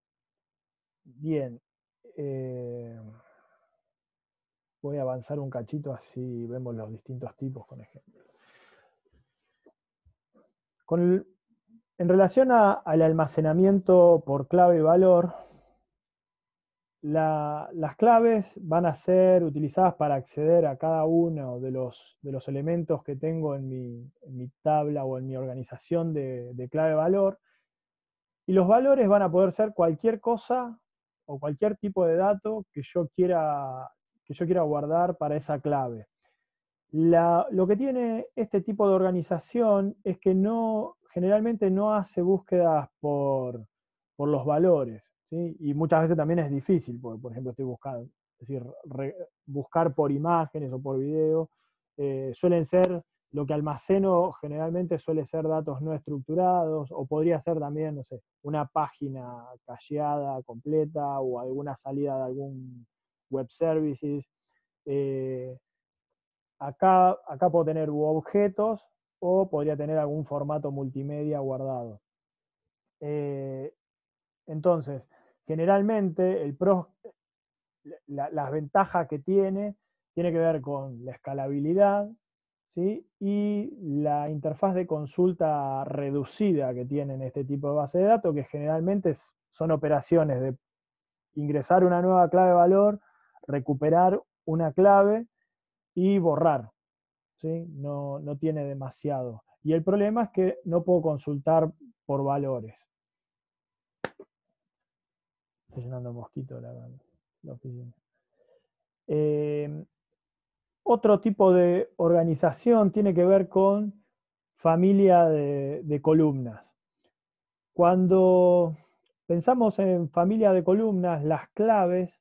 bien, eh, voy a avanzar un cachito así vemos los distintos tipos con ejemplos. Con el, en relación a, al almacenamiento por clave y valor, La, las claves van a ser utilizadas para acceder a cada uno de los, de los elementos que tengo en mi, en mi tabla o en mi organización de, de clave-valor. Y los valores van a poder ser cualquier cosa o cualquier tipo de dato que yo quiera, que yo quiera guardar para esa clave. La, lo que tiene este tipo de organización es que no, generalmente no hace búsquedas por, por los valores, ¿sí? Y muchas veces también es difícil, porque por ejemplo estoy buscando, es decir, re, buscar por imágenes o por video, eh, suelen ser lo que almaceno generalmente suele ser datos no estructurados, o podría ser también, no sé, una página cacheada completa, o alguna salida de algún web services. Eh, acá, acá puedo tener objetos, o podría tener algún formato multimedia guardado. Eh, entonces, generalmente el pro, la, las ventajas que tiene, tiene que ver con la escalabilidad, ¿sí? Y la interfaz de consulta reducida que tienen este tipo de base de datos, que generalmente son operaciones de ingresar una nueva clave de valor, recuperar una clave y borrar, ¿sí? No, no tiene demasiado. Y el problema es que no puedo consultar por valores. Estoy llenando mosquito la, la oficina. Eh, otro tipo de organización tiene que ver con familia de, de columnas. Cuando pensamos en familia de columnas, las claves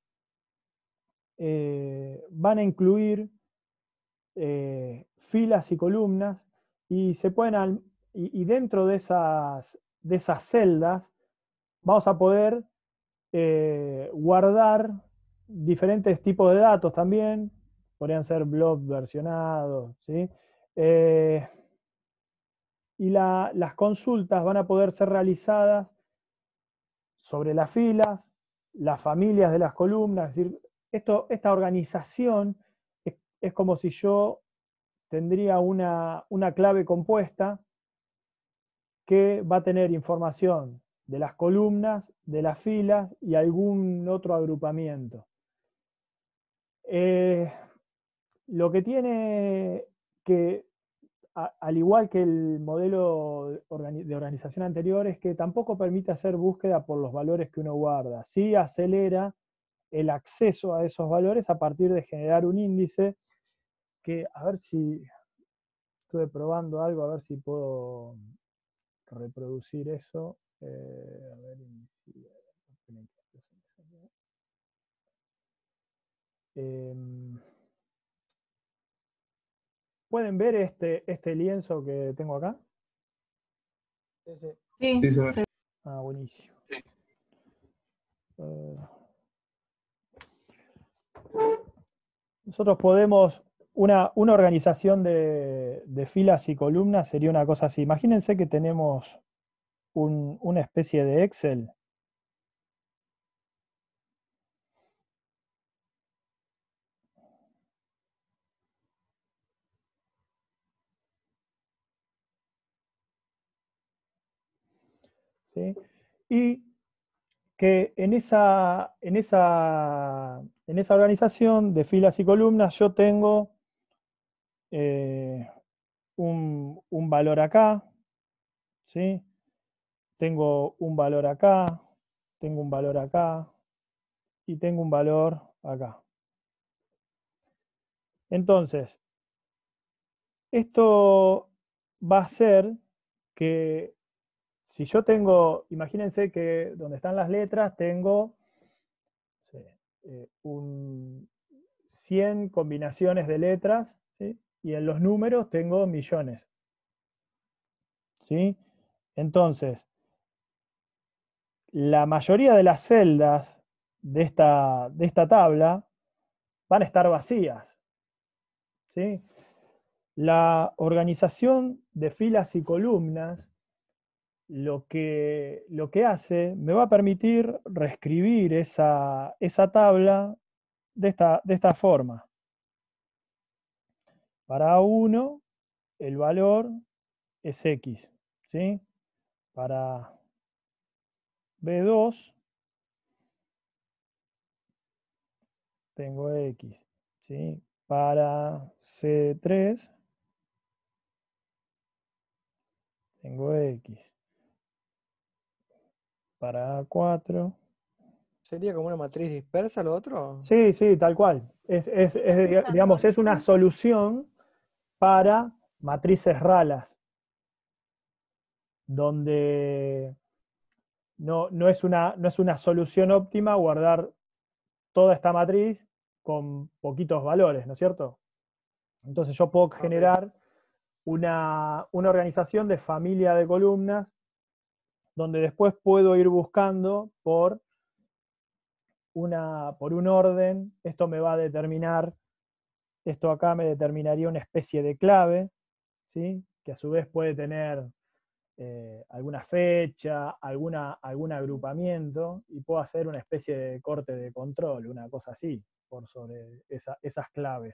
eh, van a incluir eh, filas y columnas, y se pueden, y, y dentro de esas, de esas celdas vamos a poder eh, guardar diferentes tipos de datos también. Podrían ser blobs versionados, ¿sí? Eh, y la, las consultas van a poder ser realizadas sobre las filas, las familias de las columnas. Es decir, esto, esta organización es, es como si yo tendría una, una clave compuesta que va a tener información de las columnas, de las filas y algún otro agrupamiento. Eh, lo que tiene que, a, al igual que el modelo de organización anterior, es que tampoco permite hacer búsqueda por los valores que uno guarda. Sí acelera el acceso a esos valores a partir de generar un índice que, a ver si estuve probando algo, a ver si puedo reproducir eso. Eh, a ver, eh, ¿pueden ver este, este lienzo que tengo acá? Sí, sí, sí. Ah, buenísimo. Sí. Uh, nosotros podemos, una, una organización de, de filas y columnas sería una cosa así. Imagínense que tenemos un, una especie de Excel. ¿Sí? Y que en esa, en, esa, en esa organización de filas y columnas yo tengo eh, un, un valor acá, ¿sí? Tengo un valor acá, tengo un valor acá y tengo un valor acá. Entonces, esto va a hacer que si yo tengo, imagínense que donde están las letras tengo sí, eh, un cien combinaciones de letras, ¿sí? Y en los números tengo millones. ¿Sí? Entonces, la mayoría de las celdas de esta, de esta tabla van a estar vacías. ¿Sí? La organización de filas y columnas lo que, lo que hace, me va a permitir reescribir esa, esa tabla de esta, de esta forma. Para A uno, el valor es X, ¿sí? Para B dos, tengo X, ¿sí? Para C tres, tengo X. Para A cuatro. ¿Sería como una matriz dispersa lo otro? Sí, sí, tal cual. Es, es, es, digamos, es una solución para matrices ralas, donde no, no, es una, no es una solución óptima guardar toda esta matriz con poquitos valores, ¿no es cierto? Entonces yo puedo generar una, una organización de familia de columnas, donde después puedo ir buscando por, una, por un orden. Esto me va a determinar, esto acá me determinaría una especie de clave, ¿sí? Que a su vez puede tener eh, alguna fecha, alguna, algún agrupamiento, y puedo hacer una especie de corte de control, una cosa así, por sobre esa, esas claves.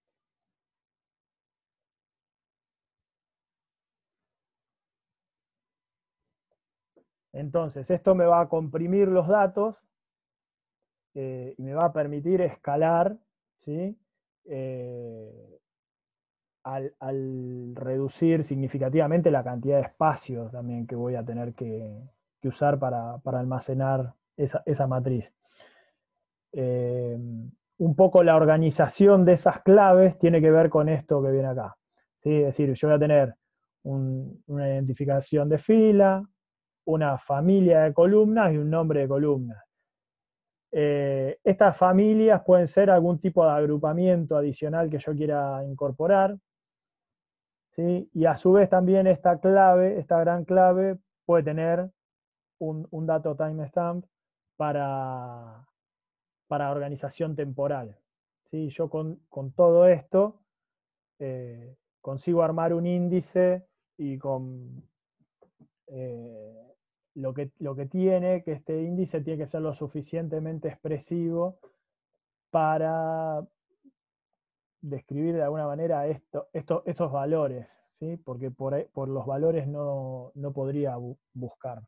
Entonces, esto me va a comprimir los datos eh, y me va a permitir escalar, ¿sí? Eh, al, al reducir significativamente la cantidad de espacio también que voy a tener que, que usar para, para almacenar esa, esa matriz. Eh, un poco la organización de esas claves tiene que ver con esto que viene acá, ¿sí? Es decir, yo voy a tener un, una identificación de fila, una familia de columnas y un nombre de columnas. Eh, estas familias pueden ser algún tipo de agrupamiento adicional que yo quiera incorporar, ¿sí? Y a su vez también esta clave, esta gran clave, puede tener un, un dato timestamp para, para organización temporal, ¿sí? Yo con, con todo esto eh, consigo armar un índice y con eh, lo, que, lo que tiene, que este índice tiene que ser lo suficientemente expresivo para describir de alguna manera esto, esto, estos valores, ¿sí? Porque por, por los valores no, no podría bu buscar.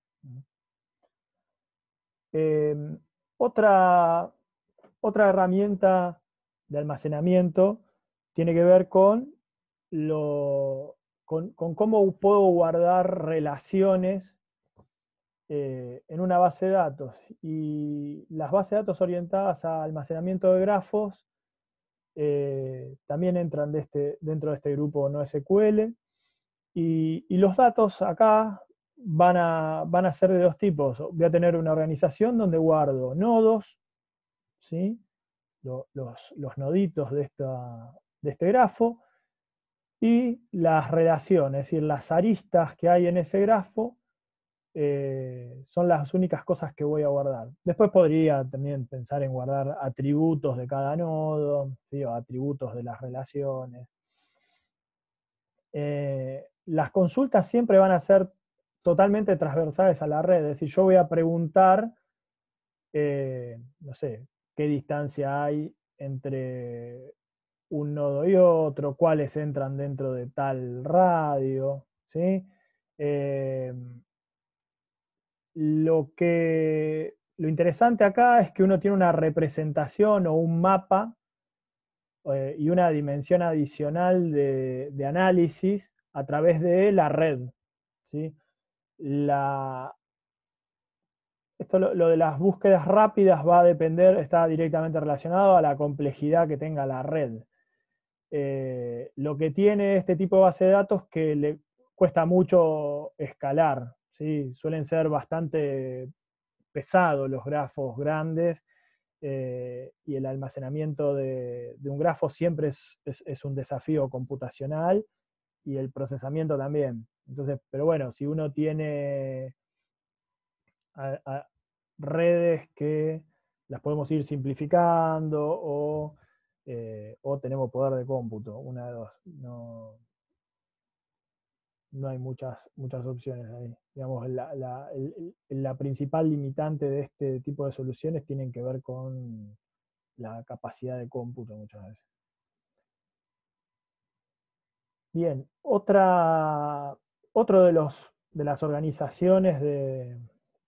Eh, otra, otra herramienta de almacenamiento tiene que ver con, lo, con, con cómo puedo guardar relaciones eh, en una base de datos. Y las bases de datos orientadas a almacenamiento de grafos eh, también entran de este, dentro de este grupo NoSQL. Y, y los datos acá van a, van a ser de dos tipos. Voy a tener una organización donde guardo nodos, ¿sí? los, los, los noditos de, esta, de este grafo, y las relaciones, es decir, las aristas que hay en ese grafo eh, son las únicas cosas que voy a guardar. Después podría también pensar en guardar atributos de cada nodo, ¿sí? O atributos de las relaciones. Eh, las consultas siempre van a ser totalmente transversales a la red, es decir, yo voy a preguntar, eh, no sé, qué distancia hay entre un nodo y otro, cuáles entran dentro de tal radio, ¿sí? Eh, lo, que, lo interesante acá es que uno tiene una representación o un mapa eh, y una dimensión adicional de, de análisis a través de la red, ¿sí? La, esto lo, lo de las búsquedas rápidas va a depender, está directamente relacionado a la complejidad que tenga la red. Eh, lo que tiene este tipo de base de datos es que le cuesta mucho escalar, ¿sí? Suelen ser bastante pesados los grafos grandes eh, y el almacenamiento de, de un grafo siempre es, es, es un desafío computacional y el procesamiento también. Entonces, pero bueno, si uno tiene a, a redes que las podemos ir simplificando o, eh, o tenemos poder de cómputo, una de dos. No, no hay muchas, muchas opciones ahí. Digamos, la, la, el, la principal limitante de este tipo de soluciones tienen que ver con la capacidad de cómputo muchas veces. Bien, otra, otro de, los, de las organizaciones de,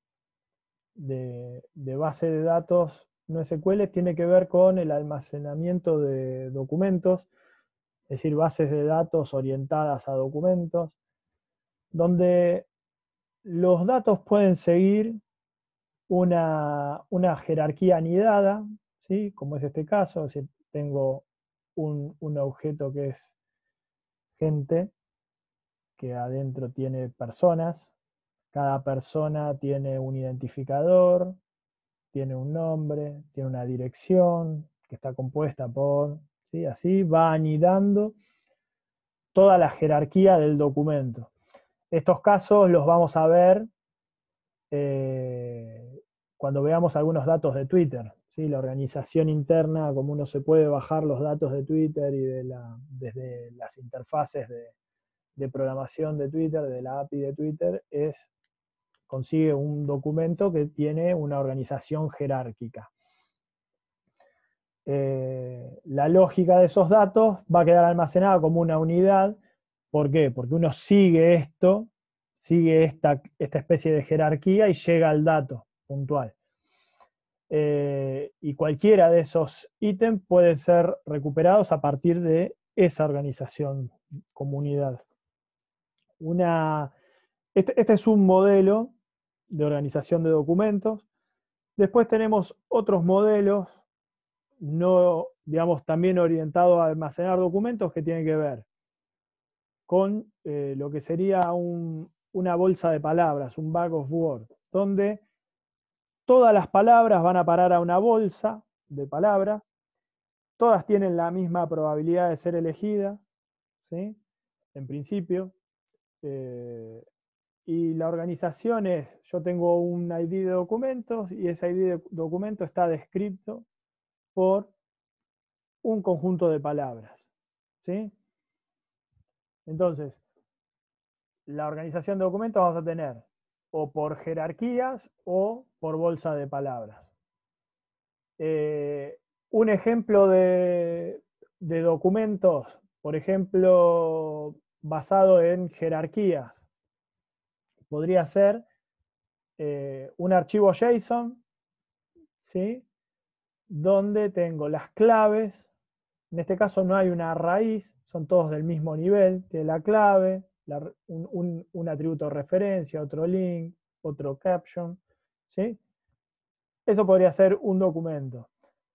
de, de base de datos NoSQL tiene que ver con el almacenamiento de documentos, es decir, bases de datos orientadas a documentos, donde los datos pueden seguir una, una jerarquía anidada, ¿sí? Como es este caso, si tengo un, un objeto que es gente, que adentro tiene personas, cada persona tiene un identificador, tiene un nombre, tiene una dirección, que está compuesta por, ¿sí? Así va anidando toda la jerarquía del documento. Estos casos los vamos a ver eh, cuando veamos algunos datos de Twitter, ¿sí? La organización interna, cómo uno se puede bajar los datos de Twitter y de la, desde las interfaces de, de programación de Twitter, de la A P I de Twitter, es, consigue un documento que tiene una organización jerárquica. Eh, la lógica de esos datos va a quedar almacenada como una unidad. ¿Por qué? Porque uno sigue esto, sigue esta, esta especie de jerarquía y llega al dato puntual. Eh, y cualquiera de esos ítems pueden ser recuperados a partir de esa organización como unidad. Una, este, este es un modelo de organización de documentos. Después tenemos otros modelos, no, digamos, también orientados a almacenar documentos, que tienen que ver con eh, lo que sería un, una bolsa de palabras, un bag of words, donde todas las palabras van a parar a una bolsa de palabras, todas tienen la misma probabilidad de ser elegidas, ¿sí? En principio. Eh, y la organización es, yo tengo un I D de documentos y ese I D de documento está descrito por un conjunto de palabras, ¿sí? Entonces, la organización de documentos vamos a tener o por jerarquías o por bolsa de palabras. Eh, un ejemplo de, de documentos, por ejemplo, basado en jerarquías, podría ser eh, un archivo JSON, ¿sí? Donde tengo las claves. En este caso no hay una raíz, son todos del mismo nivel, tiene la clave, la, un, un, un atributo de referencia, otro link, otro caption, ¿sí? Eso podría ser un documento.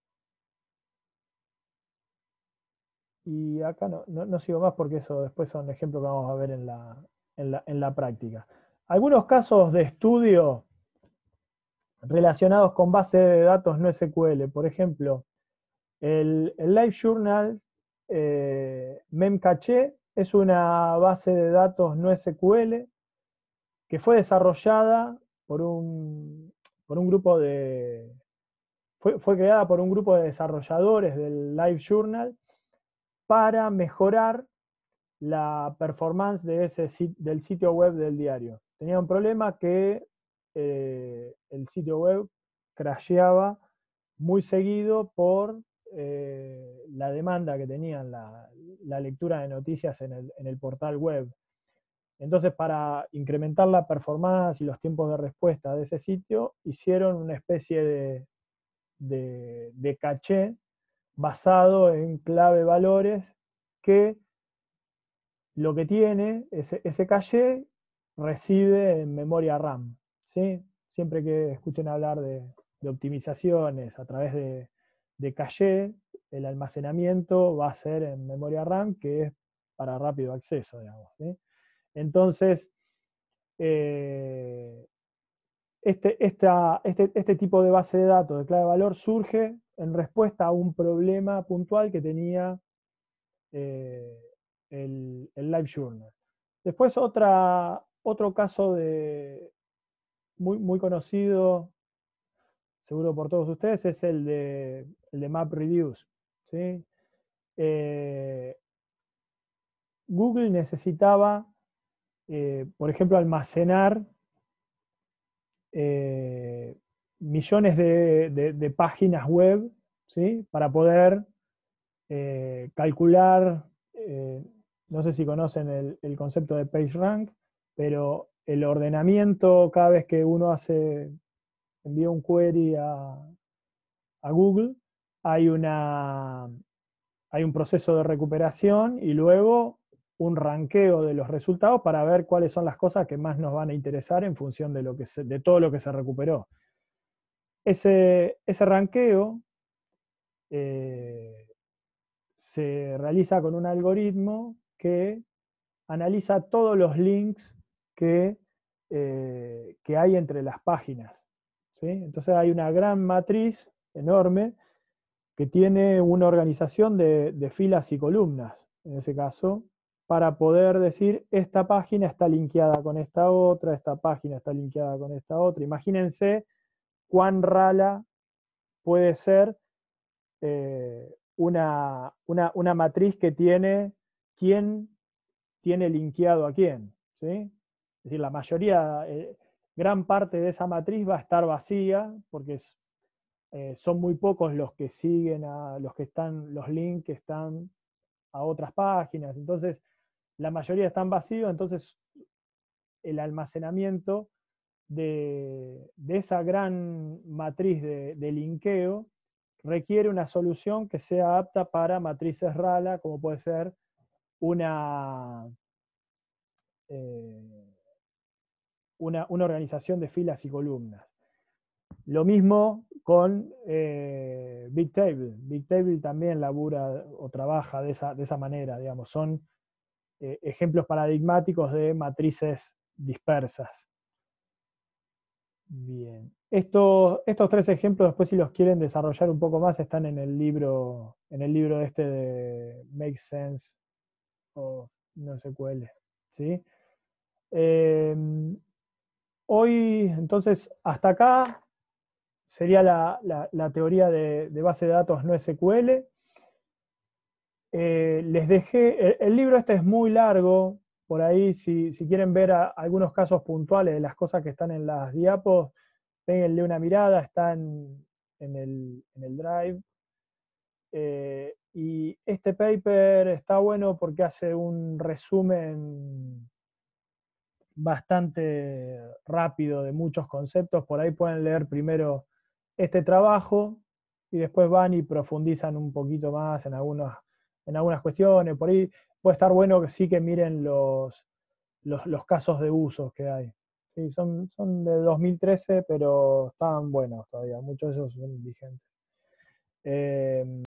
Y acá no, no, no sigo más porque eso después son ejemplos que vamos a ver en la, en la, en la práctica. Algunos casos de estudio relacionados con bases de datos no S Q L, por ejemplo, el, el LiveJournal eh, Memcache es una base de datos no S Q L que fue desarrollada por un, por un grupo de... Fue, fue creada por un grupo de desarrolladores del LiveJournal para mejorar la performance de ese, del sitio web del diario. Tenía un problema que eh, el sitio web crasheaba muy seguido por eh, la demanda que tenían la, la lectura de noticias en el, en el portal web. Entonces, para incrementar la performance y los tiempos de respuesta de ese sitio, hicieron una especie de, de, de caché basado en clave valores que lo que tiene, ese, ese caché, reside en memoria RAM, ¿sí? Siempre que escuchen hablar de, de optimizaciones a través de, de caché, el almacenamiento va a ser en memoria RAM, que es para rápido acceso, digamos, ¿sí? Entonces, eh, este, esta, este, este tipo de base de datos de clave de valor surge en respuesta a un problema puntual que tenía eh, el, el LiveJournal. Después otra, otro caso de, muy, muy conocido, seguro por todos ustedes, es el de, el de MapReduce, ¿sí? Eh, Google necesitaba, eh, por ejemplo, almacenar eh, millones de, de, de páginas web, ¿sí? Para poder eh, calcular, eh, no sé si conocen el, el concepto de PageRank, pero el ordenamiento, cada vez que uno hace, envía un query a, a Google, hay, una, hay un proceso de recuperación y luego un ranqueo de los resultados para ver cuáles son las cosas que más nos van a interesar en función de, lo que se, de todo lo que se recuperó. Ese, ese ranqueo eh, se realiza con un algoritmo que analiza todos los links que, eh, que hay entre las páginas, ¿sí? Entonces hay una gran matriz enorme que tiene una organización de, de filas y columnas, en ese caso, para poder decir, esta página está linkeada con esta otra, esta página está linkeada con esta otra. Imagínense cuán rala puede ser eh, una, una, una matriz que tiene quién tiene linkeado a quién, ¿sí? Es decir, la mayoría, eh, gran parte de esa matriz va a estar vacía, porque es, eh, son muy pocos los que siguen a los que están, los links que están a otras páginas. Entonces, la mayoría están vacíos, entonces el almacenamiento de, de esa gran matriz de, de linkeo requiere una solución que sea apta para matrices rala, como puede ser una, eh, una, una organización de filas y columnas. Lo mismo con eh, Bigtable. Bigtable también labura o trabaja de esa, de esa manera, digamos. Son eh, ejemplos paradigmáticos de matrices dispersas. Bien. Estos, estos tres ejemplos, después si los quieren desarrollar un poco más, están en el libro, en el libro este de Make Sense o no sé cuál, ¿sí? Eh, hoy, entonces, hasta acá sería la, la, la teoría de, de base de datos no S Q L. Eh, les dejé, el, el libro este es muy largo, por ahí si, si quieren ver a, algunos casos puntuales de las cosas que están en las diapos, péguenle una mirada, está en, en, el, en el Drive. Eh, y este paper está bueno porque hace un resumen bastante rápido de muchos conceptos. Por ahí pueden leer primero este trabajo y después van y profundizan un poquito más en algunas, en algunas cuestiones. Por ahí puede estar bueno que sí que miren los, los, los casos de usos que hay. Sí, son, son de dos mil trece, pero están buenos todavía. Muchos de esos son vigentes. Eh,